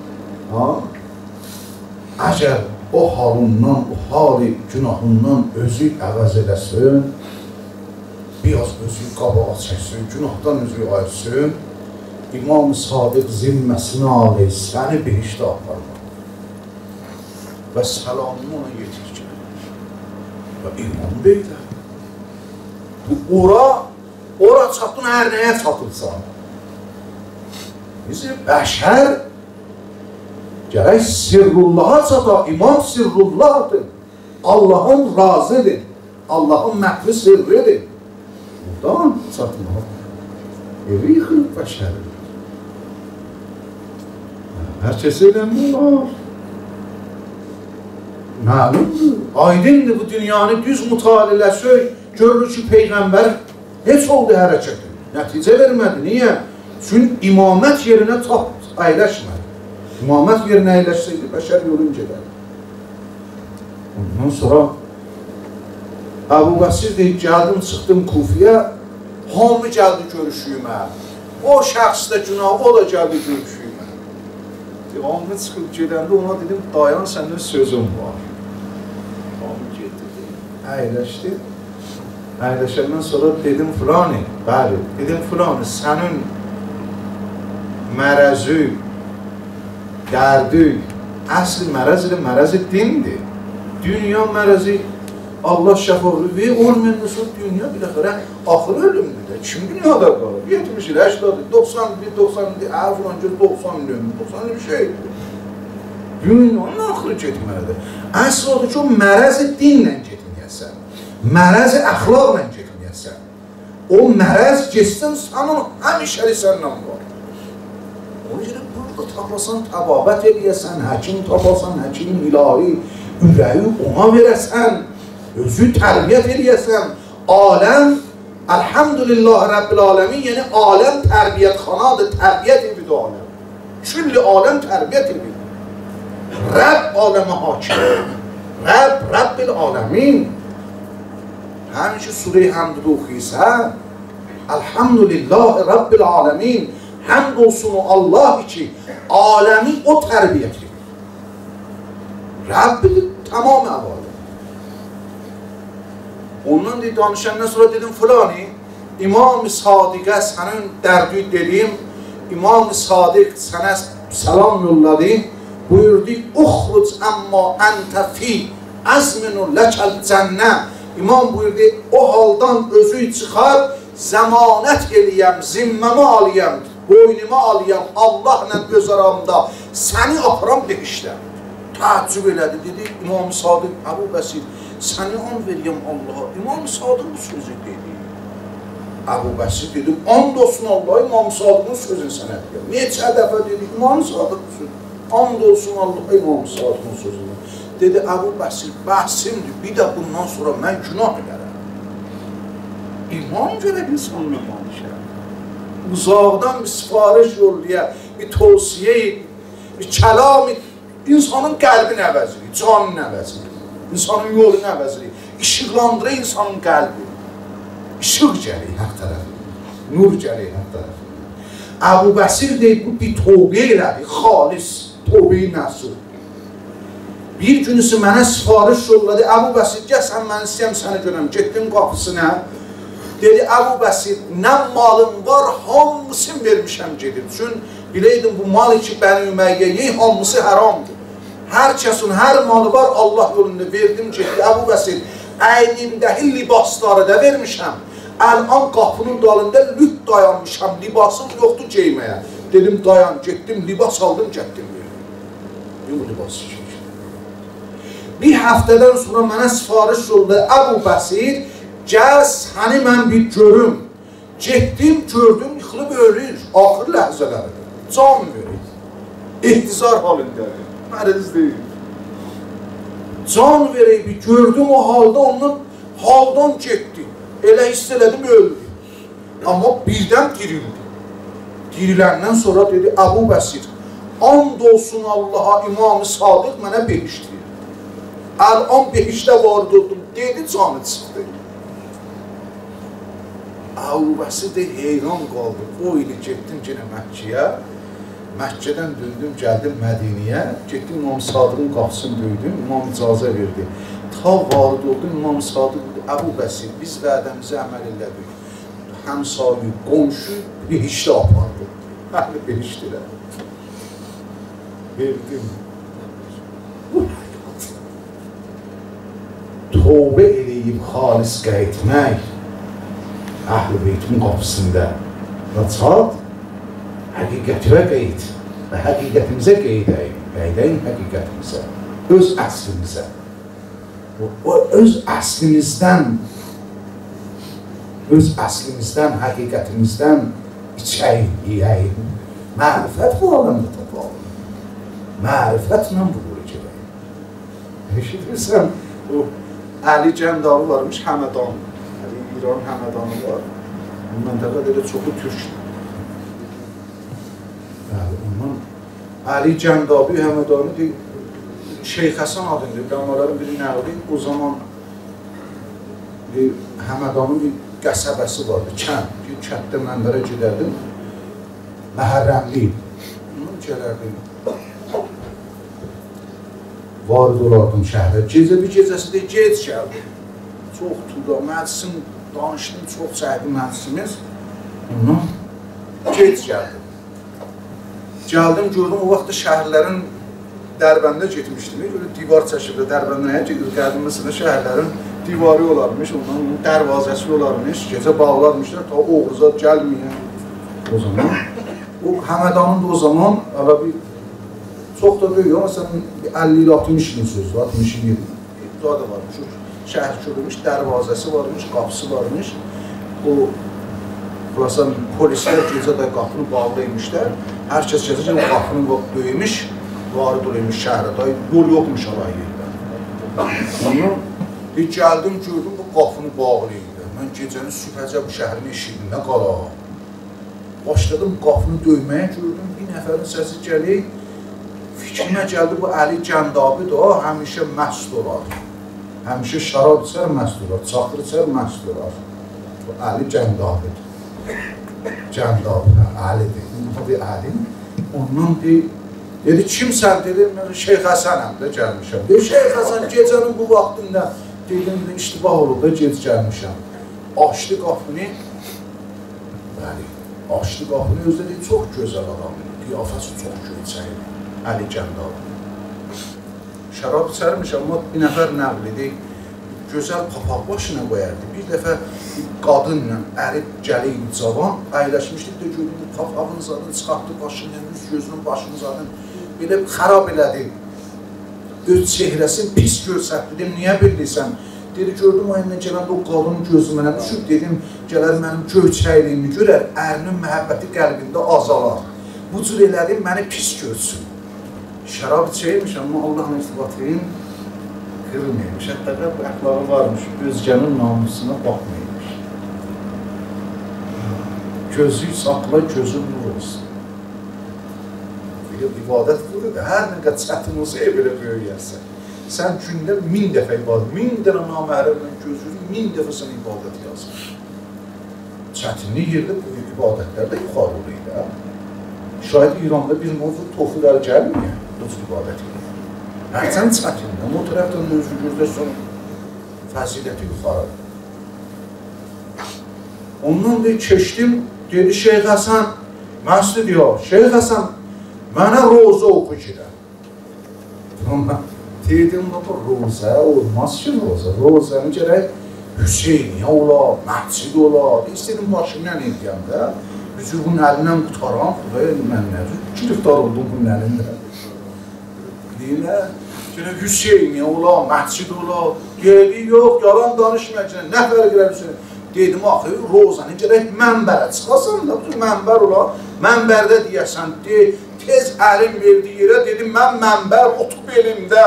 əgər o halından, o hali günahından özü əvəz eləsin, biraz özü qabağa çəksin, günahdan özü ayırsın, İmam-ı Sadiq zimməsinə alır, səni behişli aparım. Və səlamını ona yetir ki, və İmam deyilər. Ora, ora çatdın, hər nəyə çatırsan. Bizi bəşər gərək sirrullaha çata, İmam sirrullahdır. Allahın razıdır, Allahın məhvi sirridir. Buradan çatmaq. Evi yıxılıb bəşərir. Hər kəs eləmir var. Məlumdur, aydındır bu dünyanı düz mütaliləsək, görürük ki, Peyğəmbər heç oldu hərəkəti. Nəticə vermədi. Niyə? Çünki imamət yerinə tap əyləşmədi. İmamət yerinə əyləşsəydi, bəşər yolun gedər. Ondan sonra Əbu Bəsir deyib, gəldim, çıxdım Kufiyə, hamı gəldi görüşüyümə. O şəxs də günah, o da gəldi görüşüyümə. Hamı çıxıb gedəndə ona dedim, dayan, səndə sözüm var. Hamı getdi, əyləşdi. Əyləşəndən sonra dedim, Fulani, bəli, dedim, Fulani, sənin mərəzü, dərdi, əsl mərəz ilə mərəzi dindir. Dünya mərəzi, Allah şəfaqlı və olmayan sonra dünya biləxərə axır ölümdür də. Kim dünyada qalır? yetmiş il, səksən, doxsan, doxsan, əfran göz doxsan milyon, doxsan bir şeydir. Dünyanın axırı getməlidir. Əsl odur ki, o mərəzi dinlə getməyəsən. Mərəzi əxlaqla getməyəsən. O mərəz geçsən, sənin həmişəli səndən var. Onun üçün burada tapasan, təbabət eləyəsən, həkim tapasan, həkim ilahi, ürəyi ona verəsən, özü tərbiyyət eləyəsən, aləm, əlhamdülillah Rəbbil aləmin, yəni aləm tərbiyyətxanadır, tərbiyyət evidir aləm. Külli aləm tərbiyyət evidir. Rəbb aləmə hakim, Rəbb, Rəbbil aləmin. Həmin ki, Surə-i Həmddə oxuysa, əlhamdülillah Rəbbil aləmin, Həmd olsun o Allah ki, aləmi o tərbiyə edir. Rəbbidir, tamam əvalı. Ondan deyil, danışandan sonra dedim, fulani, İmam-ı Sadiqə sənin dərdi dedim, İmam-ı Sadiq sənə salam yolladı, buyurdu, uxruc əmma əntə fi əzminu ləkəl cənnə. İmam buyurdu, o haldan özü çıxar, zəmanət eləyəm, zimməmə alıyəm, boynuma alıyəm, Allahla göz aramda, səni aparam behişdə. Təəccüb elədi, dedi, İmam-ı Sadiq, Əbu Bəsir, səni an veriyəm Allaha. İmam-ı Sadiq bu sözü dedi. Əbu Bəsir dedi, and olsun Allah, İmam-ı Sadiqin sözünü sənə deyəm. Neçə dəfə dedi, İmam-ı Sadiq bu sözü. And olsun Allah, İmam-ı Sadiqin sözünü. Dedi, Əbu Bəsir, bəhsimdir, bir də bundan sonra mən günah edərəm. İman görək insanın imanı şərəm. Uzaqdan bir sifariş yollaya, bir tavsiyə, bir kəlam, insanın qəlbini əvəzirik, canını əvəzirik, insanın yolunu əvəzirik, işıqlandırır insanın qəlbi. İşıq gəlir hər tərəfi, nur gəlir hər tərəfi. Əbu Bəsir deyib, bu bir tövbə elədi, xalis, tövbə-i nəsul. Bir günüsü mənə sifariş yolladı, Əbu Bəsir, gəl sən mən istəyəm səni görəm, getdim qapısına. Dedi, Əbu Bəsir, nə malım var, hamısını vermişəm gedir. Çünki biləydim, bu mal ki, Bəni Üməyyəyə hamısı haramdır. Hər kəsin, hər malı var, Allah yolunda verdim, getdi. Əbu Bəsir, əynimdəki libasları da vermişəm. Əl-an qapının dalında lüt dayanmışam, libasım yoxdur geyməyə. Dedim, dayan, getdim, libas aldım, getdim, verdim. Yox, libası ki. Bir həftədən sonra mənə sifariş yolladı, Əbu Bəsir, gəl səni mən bir görüm. Getdim, gördüm, yıxılıb ölür, axır ləhzələrdir, can verir. İhtizar halindədir, məriz deyil. Can verib, gördüm o halda, onun haldan getdi. Elə hiss elədim, öldü. Amma birdən dirildi. Diriləndən sonra dedi, Əbu Bəsir, and olsun Allaha, İmam-ı Sadiq mənə behişdir. Əl-an behişdə vardı oldum, dedi, canı çıxdı. Əbu Bəsir de heyran qaldı. O ili getdim yenə Məkkəyə. Məkkədən döndüm, gəldim Mədiniyə. Getdim İmam Sadiqin qapısını döydüm, İmam icazə verdi. Ta vardı oldum, İmam Sadiq dedi, Əbu Bəsir, biz vədəmizə əməl elədik. Həmsayi, qonşu behişdə apardı. Əhli behişdirə. Verdim. Bu həyat. Tövbə eləyib xalis qayıtmək. Əhl-i Beytin qapısında və çat, həqiqətivə qeyd və həqiqətimizə qeydəyim, qeydəyim həqiqətimizə, öz əslimizə. O öz əslimizdən, öz əslimizdən, həqiqətimizdən içəyim, yiyəyim. Mərifət bu aləmdə tapalım. Mərifətlə vurur gedəyim. Eşidirsən, o Əli Cəndalı varmış, Həmədan. İran Həmədanı var. Bu məntəqədə də çoxu türkdür. Ondan Əli Cəndabi Həmədanı deyil, Şeyx Həsən adındır, qamaların biri nəqdir. O zaman Həmədanın bir qəsəbəsi vardı, kənd. Bir kənddə mənlərə gedərdim, məhərrəmli. Ondan gələrdim. Varid olardım şəhərə. Gecə bir gecəsi də gec gəldim. Çox tuda, məclisin danışdım, çox çəkdi məclisimiz. Ondan gec gəldim. Gəldim, gördüm, o vaxtda şəhərlərin Dərbəndə getmişdim. Böyle divar çəkibdə Dərbəndəyə gedir, gəldim məsələ şəhərlərin divarı olarmış, ondan dərvazəsi olarmış, gecə bağlarmışlar, ta Oğuz'a gəlməyən o zaman. O Həmədanın da o zaman, ələ bir, çox da böyük, ama sənin əlli ilə altmış ilin sözü, altmış il daha da varmış. Şəhər körülmüş, dərvazəsi varmış, qapısı varmış. O, burası polislər gecə də qapını bağlaymışlar. Hər kəs gecə o qapını döymüş, varid oluymuş şəhərə, da yol yoxmuş alay yerdə. Ondan bir gəldim, gördüm, bu qapını bağlayırlar. Mən gecəni sübhəcə bu şəhərin eşiyində qala. Başladım qapını döyməyə, gördüm, bir nəfərin səsi gəlir. Fikrimə gəldi, bu Əli Cəndabi da həmişə məst olar. Həmişə şərab içər, məst olar, çaxır içər, məst olar. Bu Əli Cəndabidir. Cəndabına Əlidir. O bir Əlim. Ondan bir dedi, kimsən dedi, mən Şeyx Həsənəm də gəlmişəm. Dedi, Şeyx Həsən gecənin bu vaxtında dedim, iştibah olub da gec gəlmişəm. Açdı qapını, bəli, açdı qapını, özü dedi, çox gözəl adamdır, qiyafəsi çox göyçəkdir, Əli Cəndabı. Şərab içərmişəm, amma bir nəfər nəqlidir, gözəl papaq başına qoyardı. Bir dəfə qadınla ərib gəliydi cavan, əyləşmişdik də gördüm, papağını zaten çıxartdı başını, yüz gözünün başını zaten belə xarab elədi. Öz çehrəsini pis görsətdi, dedim, niyə bildirsən? Dedi, gördüm, ayından gələndə o qadının gözü mənə düşüb, dedim, gələr mənim göyçəyliyimi görər, ərinin məhəbbəti qəlbində azalar. Bu cür elədim, məni pis görsün. Şərab içəymiş, amma Allah'ın istibatıyım qırılmaymış. Hətta da bu əxlağı varmış, özgənin namusuna baxmaymış. Gözü saxla, gözün nur olsun. İbadət budur da, hər nə qədər çətin olsa, belə böyüyərsən. Sən gündə min dəfə ibadət, min dənə naməhrəmlə gözünü, min dəfə sən ibadət yazır. Çətinlik yerdə bu ibadətlər də yuxarı oluydu. Şayət İranda bir mövzu tofular gəlməyən, bu ibadət edir. Hərçən çətindir, amma o tərəfdən özü gördəsən, fəziləti yuxarıdır. Ondan da keçdim, dedi Şeyx Həsən, məsələ deyir, Şeyx Həsən, mənə roza oxu girəm. Dedim, baba, roza olmaz ki roza. Rozanı gərək Hüseyniyə ola, məscid ola. İstədim başımdan edəyəm də. Üzü bunun əlindən qutaran, xudaya mən nədir? Giriftar oldum bunun əlində. Deyirlər, gərək Hüseyniyə ola, məscid ola. Dedi, yox, yalan danışmayacaq, nə fərq elər Hüseyniyə? Dedim, axı, rozanı gərək mənbərə çıxasan da, bu mənbər ola. Mənbərdə deyəsən, de, tez əlim verdi yerə, dedim, mən mənbər otub elimdə.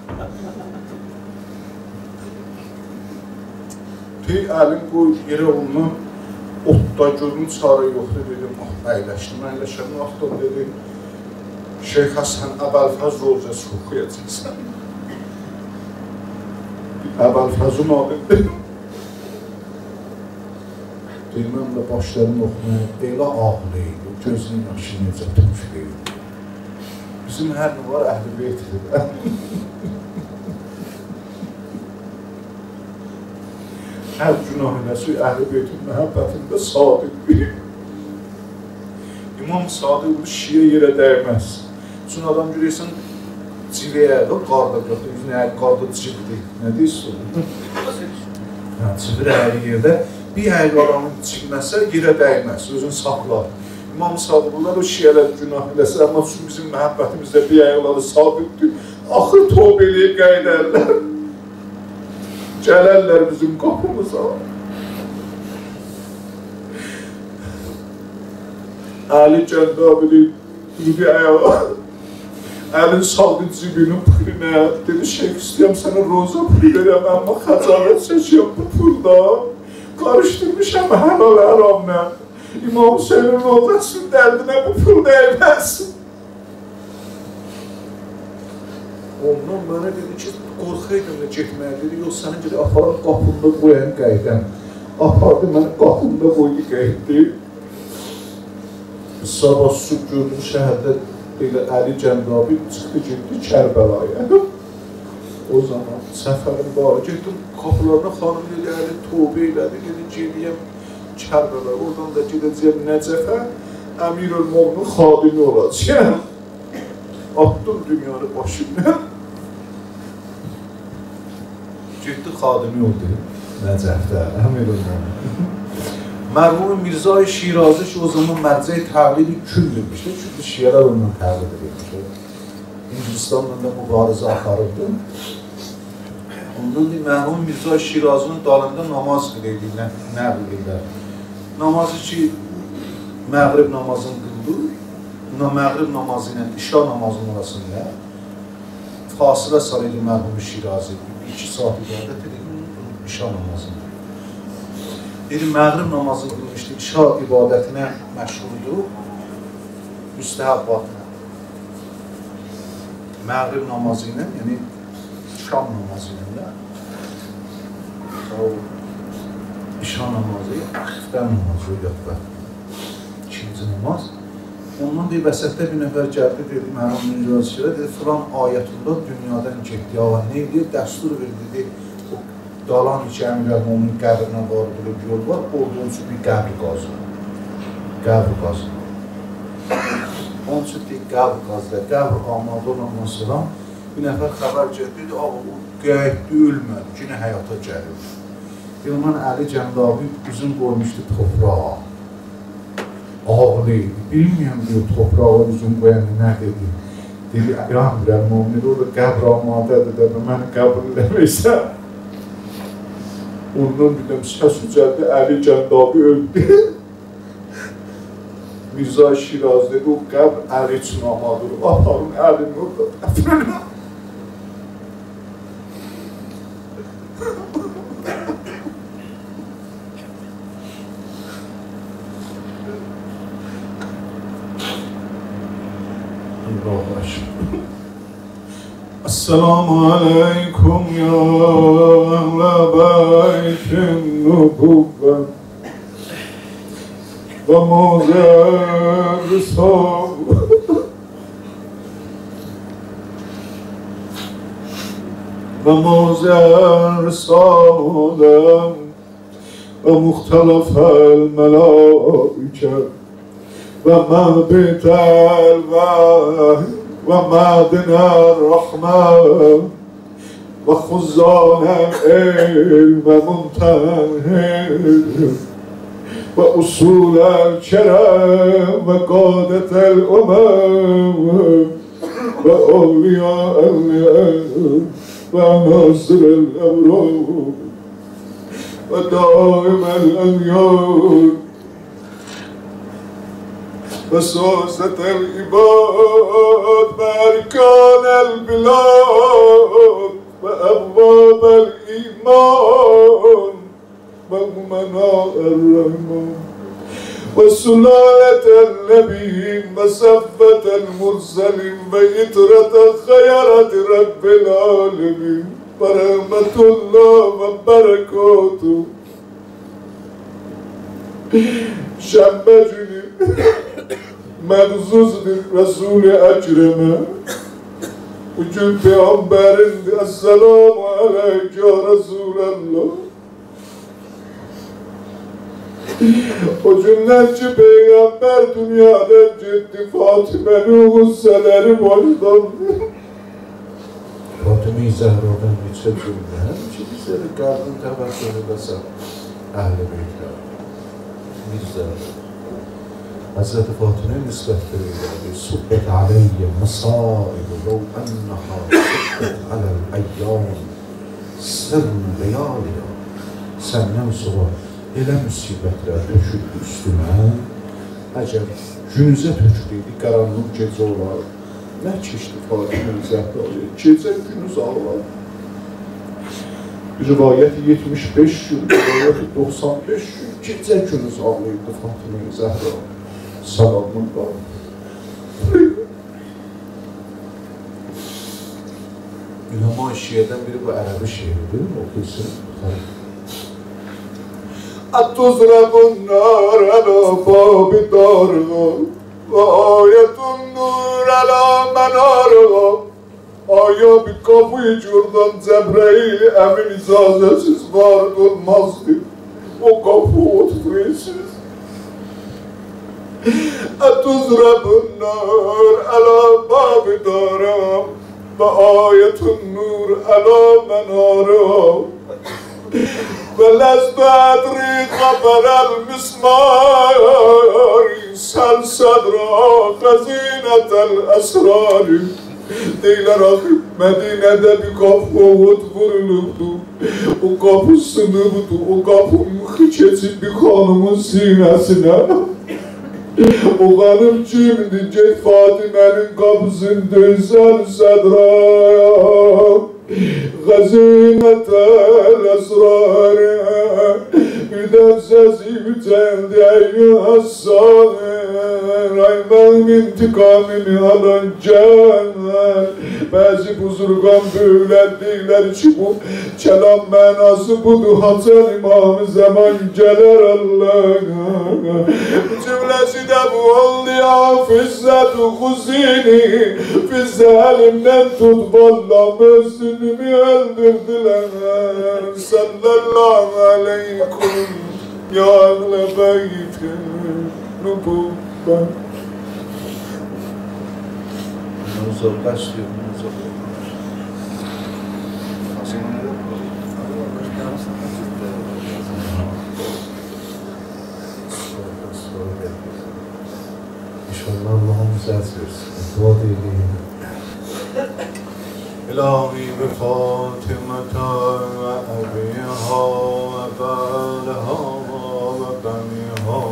Tey əlim qoy yerə ondan, otda görün çarı yoxdur, dedim, ah, əyləşdim, əyləşəm, axtam, dedim, Şeyx Həsən, Əbəlfəz rozası oxuyacaqsan. Əbəlfəzun adım, dedim. Deyilməm də başlarını oxumaya, elə ağlaydı, gözünün yaşı necə tüfləydi. Bizim hər nə var, əhl-i beytidir. Hər günah eləsi əhl-i beytin məhəbbətində sadiqdir. İmam Sadiq bu şiyə yerə dəyməz. Çünki adam görəysən, civiyə, qarda yoxdur, üzünə qarda civdir. Nə deyirsin? Civir əli yerdə. Bir əl adamın çıxməsə, yerə dəyməz, özünü saxlar. İmam Sadiqlər o şiyələr günah eləsə, amma bizim məhəbbətimizdə bir əyqları sabitdir. Axır tob eləyib qaydərlər. Gələrlər bizim qapımıza. Əli Cəndabinin bir ayağa, əlin saldı cibinin pülünə, dedi, Şeyx, istəyəm sənə roza pülü verəm, amma xəcalət çəkiyəm bu puldan. Qarışdırmışam həlal əramla. İmam Hüseynin rozasının dərdinə bu pul dəyməsin. Ondan mənə dedi ki, qorxaydım da getməyə dedi, yox, sənə dedi, aparaq qapında qoyan qaydən. Apardı, mənə qapında qoydu qaydı. Sabah su gördüm şəhərdə elə Əli Cəndabi çıxdı, getdi Kərbəlaya. O zaman səfərim var, getdim qapılarına xanım dedi, Əli tövbə elədi, dedi, gediyəm Kərbəlaya, oradan da gedəcəyəm Nəcəfə, Əmir-ül-Moğmin xadimi olacaq. Attım dünyanı başımdan. Getdi xadimi oldu Nəcəfdə, Əmir-ül-Moğmin. Mərhum Mirzə-i Şirazi ki, o zaman mərcə-i təqlid-i küllüymüşdür. Çünki şiələr ondan təqlid edilmişdir. İngilistanla da mübarizə aparırdı. Ondan deyil, mərhum Mirzə-i Şirazinin dalında namaz qiləyirlər, nə bilirlər. Namazı ki, məğrib namazını qıldı, məğrib namazı ilə işa namazının arasında fasilə sarıydı mərhum-i Şirazi. İki saat ibadət edir, işa namazını. Dedi, məğrib namazını qılmışdı, işa ibadətinə məşğuldur, müstəhəbbatına. Məğrib namazı ilə, yəni şam namazı ilə, o işa namazı, əxfə namazı yadda. namaz. Ondan deyib, əsəddə bir nəfər gəldi, dedi, mənə onun icazı dedi, filan ayətullah dünyadan getdi, ya ne deyir, dəstur verdi, dedi, dalan içi əmirlərin onun qəbrinə vardığı yol var, orada üçün bir qəbr qazın. Qəbr qazın. Onun üçün deyir, qəbr qazdı, qəbr amadı olandan sonra bir nəfər xəbər gəldi, dedi, o qəyətdə ölmədi, yine həyata gəlir. Ondan Əli Cəndabi üzün qoymuşdu toprağa. Ağlıydı. Bilmiyorum diyor toprağa üzüm qoyanı nə dedi. Dedi, Əmirəm Mömin orada qəbr amadədir də, məni qəbr eləməysən. Ondan bir də səs ucəldi, Əli Cəndabi öldü. Mirza Şiraz dedi, o qəbr Əli üçün amadır. Allah'ın Əlini orada dəfnələ. Esselamu aleykum ya ehle beytin nubuvve ve muzer risal ve muzer risalem ve muhtelefel melaike ve mehbitel vahy ومعدن الرحمة وخزان العلم منتهى وأصول الكرم وقادة الأمم وأولياء الأمم وناصر الأبرار ودائم الأنيار وسوسة العباد وأركان البلاد وأبواب الإيمان وأمناء الرحمن وسلالة النبيين وصفة المرسلين وإطرة خيرات رب العالمين ورحمة الله وبركاته. Şənbə günü məxsusdur Resul-i Əkrəmə. Bugün Peyğəmbərindir. Esselamu aleyke ya Resulallah. O günlər ki Peyğəmbər dünyadan getdi, Fatimənin qüssələri başlandı. Fatime-i Zəhradan neçə günlər ki bizə də qəbrin təvəkkül edəsən əhl-i beytlər. Mirza Hazreti Fatime müstəhdiriyyə Subbət aleyyə məsaibu Ləv ənəha subbət aləl əyyam sırrın leyaliyə. Səndən sonra elə müsibətlər töküldü üstümə. Əgər günüzə tökülüydü, qaranlıq gecə olar. Nə keçdi Fatime Zəhraya? Gecə günüz ağlar. Rivayəti yetmiş beş gün, rivayəti doxsan beş gün. Gecə günüz ağlayırdı Fatime Zəhra. Salamın var. Ülema-i Şiədən biri bu ərəbi şeiridir. Oxuysun. Atuzrabun nar ala babi darğa ve ayetun nur ala menarğa. Aya bir kapıyı cürdan Cebrail emin icazesiz var olmazdı. O kapı oturuyorsunuz. Atuzrabun nar ala babi darğa ve ayetun nur ala menarğa. ولست أدري خبر المسمار سل صدرا خزينة الأسرار. Deyler akı Medine'de bir kapı vurulurdu. O kapı sınırdı, o kapının keçi bir hanımın sinesine. O hanım kimdi? Get Fatime'nin kapısında sel sadraya. Gazinetel esrar birden sesi yükseldi eyyuhas sağır. Ay benim intikamını alıncan. Bazı buzurgan büyülendiler ki bu kelam manası budur. Hasan İmam-ı Zaman yüceler Allah'a. Cümlesi de bu oldu ya Fizzet-u Huzini. Fizzet elimden tut vallahi özünümü öldürdüler. Sallallahu aleykum ya ehle beytin nububben. Uzaklaştırıyor, uzaklaştırıyor. İnşallah Allah'ım güzel versin. Dua edelim. İlahi bi Fatimata ve ebiha ve bâleha ve beniha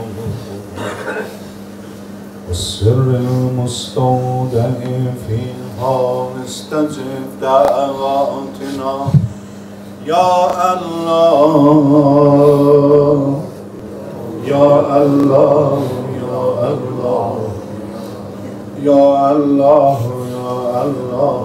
ve sırrı mustawdani fiha istecib da'vatina ya Allah ya Allah ya Allah ya Allah ya Allah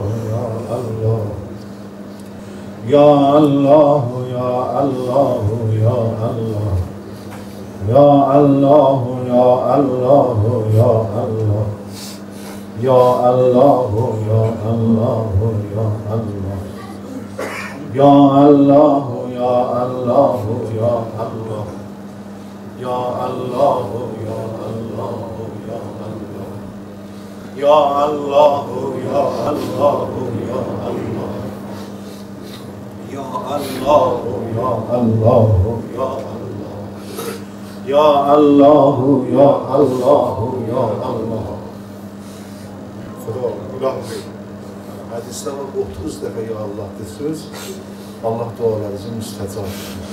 Ya Allah, Ya Allah, Ya Allah, Ya Allah, Ya Allah, Ya Allah, Ya Allah, Ya Allah, Ya Allah, Ya Allah, Ya Allah, Ya Allah, Ya Allah, Ya Allah, Ya Allah, Ya Allah, Ya Allah. Ya Allah, Ya Allah, Ya Allah, Ya Allah, Ya Allah, Ya Allah. Xudo, ilah verin. Hədisdə var otuz dəfə Ya Allah desiniz. Allah dualarınızı müstəcab.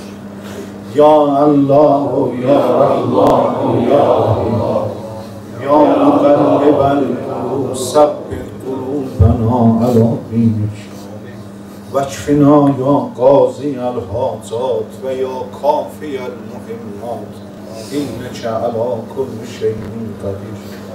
Ya Allah, Ya Allah, Ya Allah. Ya muqallibal qulub, sabbit qulubana ala dinik. وَاكْفِنَا يَا قَاضِيَ الْحَاجَاتِ وَيَا كَافِيَ الْمُهِمَّاتِ إِنَّكَ عَلَى كُلِّ شَيْءٍ قَدِيرٌ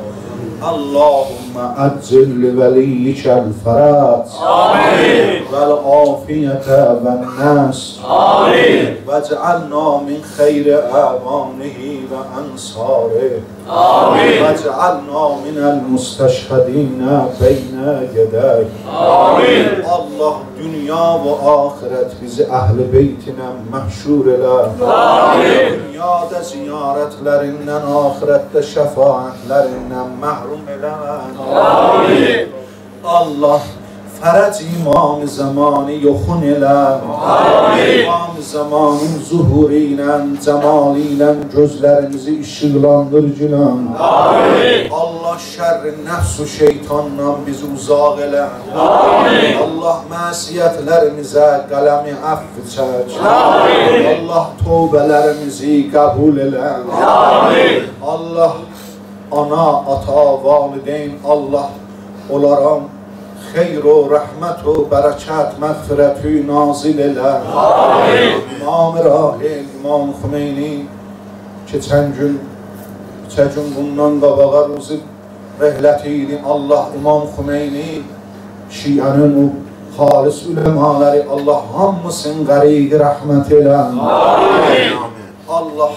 اللهم عجل لوليك الفرج آمين والعافية والنصر آمين واجعلنا من خير أعوانه وأنصاره آمين واجعلنا من المستشهدين بين يديه آمين Allah dünya ve ahiret bizi ehl-i beytine mahşur eyle. Amin. Dünyada ziyaretlerinden, ahirette şefaatlerinden mahrum eyle. Amin. Allah fərəc imam-ı zamanı yoxun elə. Amin. İmam-ı zamanın zuhuru ilə, cəmalı ilə gözlərimizi işıqlandır gülən. Amin. Allah şərrin nəfs-u şeytandan bizi uzaq elə. Amin. Allah məsiyyətlərimizə qələmi əff çək. Amin. Allah tövbələrimizi qəbul elə. Amin. Allah ana, ata, valideyn, Allah onlara xeyr o, rəhmət o, bərəkət, məğfirətü nazil elə. Amin. İmam-ı Rahil, İmam Xümeyni keçən gün, keçən gün bundan qabağa ruzi rəhlət idi. Allah İmam Xümeyni, Şiənin o xalis üləmaları, Allah hamısın qəriqi rəhmət elə. Amin. Allah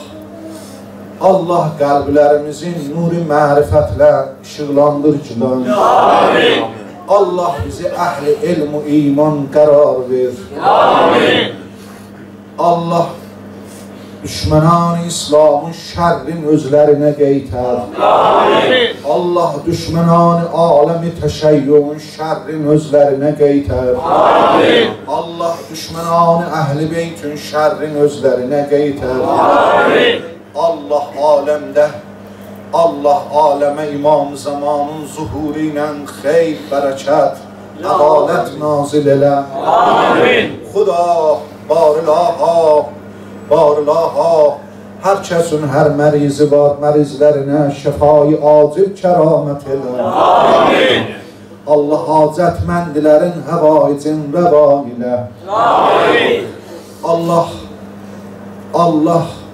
Allah qəlblərimizin nuri mərifətlə işıqlandır ki, Amin. Allah bizi əhl-i ilm-u iman qərar ver. Amin. Allah düşmənan-ı İslamın şərrin özlərinə qeytər. Amin. Allah düşmənan-ı aləmi təşəyyün şərrin özlərinə qeytər. Amin. Allah düşmənan-ı əhl-i beytün şərrin özlərinə qeytər. Amin. Allah aləmdə Allah aləmə imam zamanın zuhuru ilə xeyr, bərəkət, ədalət nazil elə. Amin. Xuda, barilaha, barilaha, hər kəsin hər mərizi var, mərizlərinə şəfayı acil kəramət elə. Amin. Allah hacətməndilərin həvaicin rəva ilə. Amin. Allah, Allah,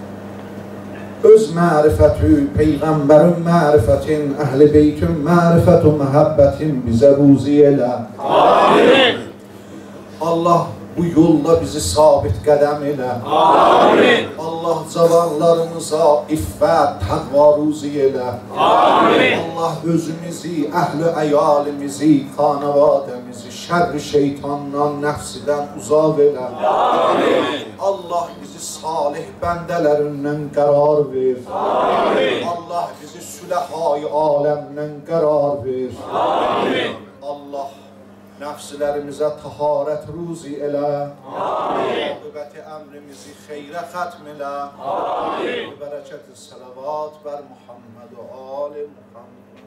öz mərifəti, Peyğəmbərin mərifətin, Əhl-i Beytin mərifət və məhəbbətin bizə ruzi elə. Amin. Allah bu yolla bizi sabit qədəm elə. Amin. Allah cavanlarımıza iffət, təqva ruzi elə. Amin. Allah özümüzü, əhl-i əyalimizi, xanavadəmizi, şərri şeytandan, nəfsidən uzaq elə. Amin. Allah bizi salih bəndələrindən qərar ver. Amin. Allah bizi süləhai aləmdən qərar ver. Amin. Allah nəfslərimizə taharət ruzi elə. Amin. Növbəti əmrimizi xeyrə xətm elə. Amin. Bərəkət-i salavat bər Muhammed və ali Muhammed.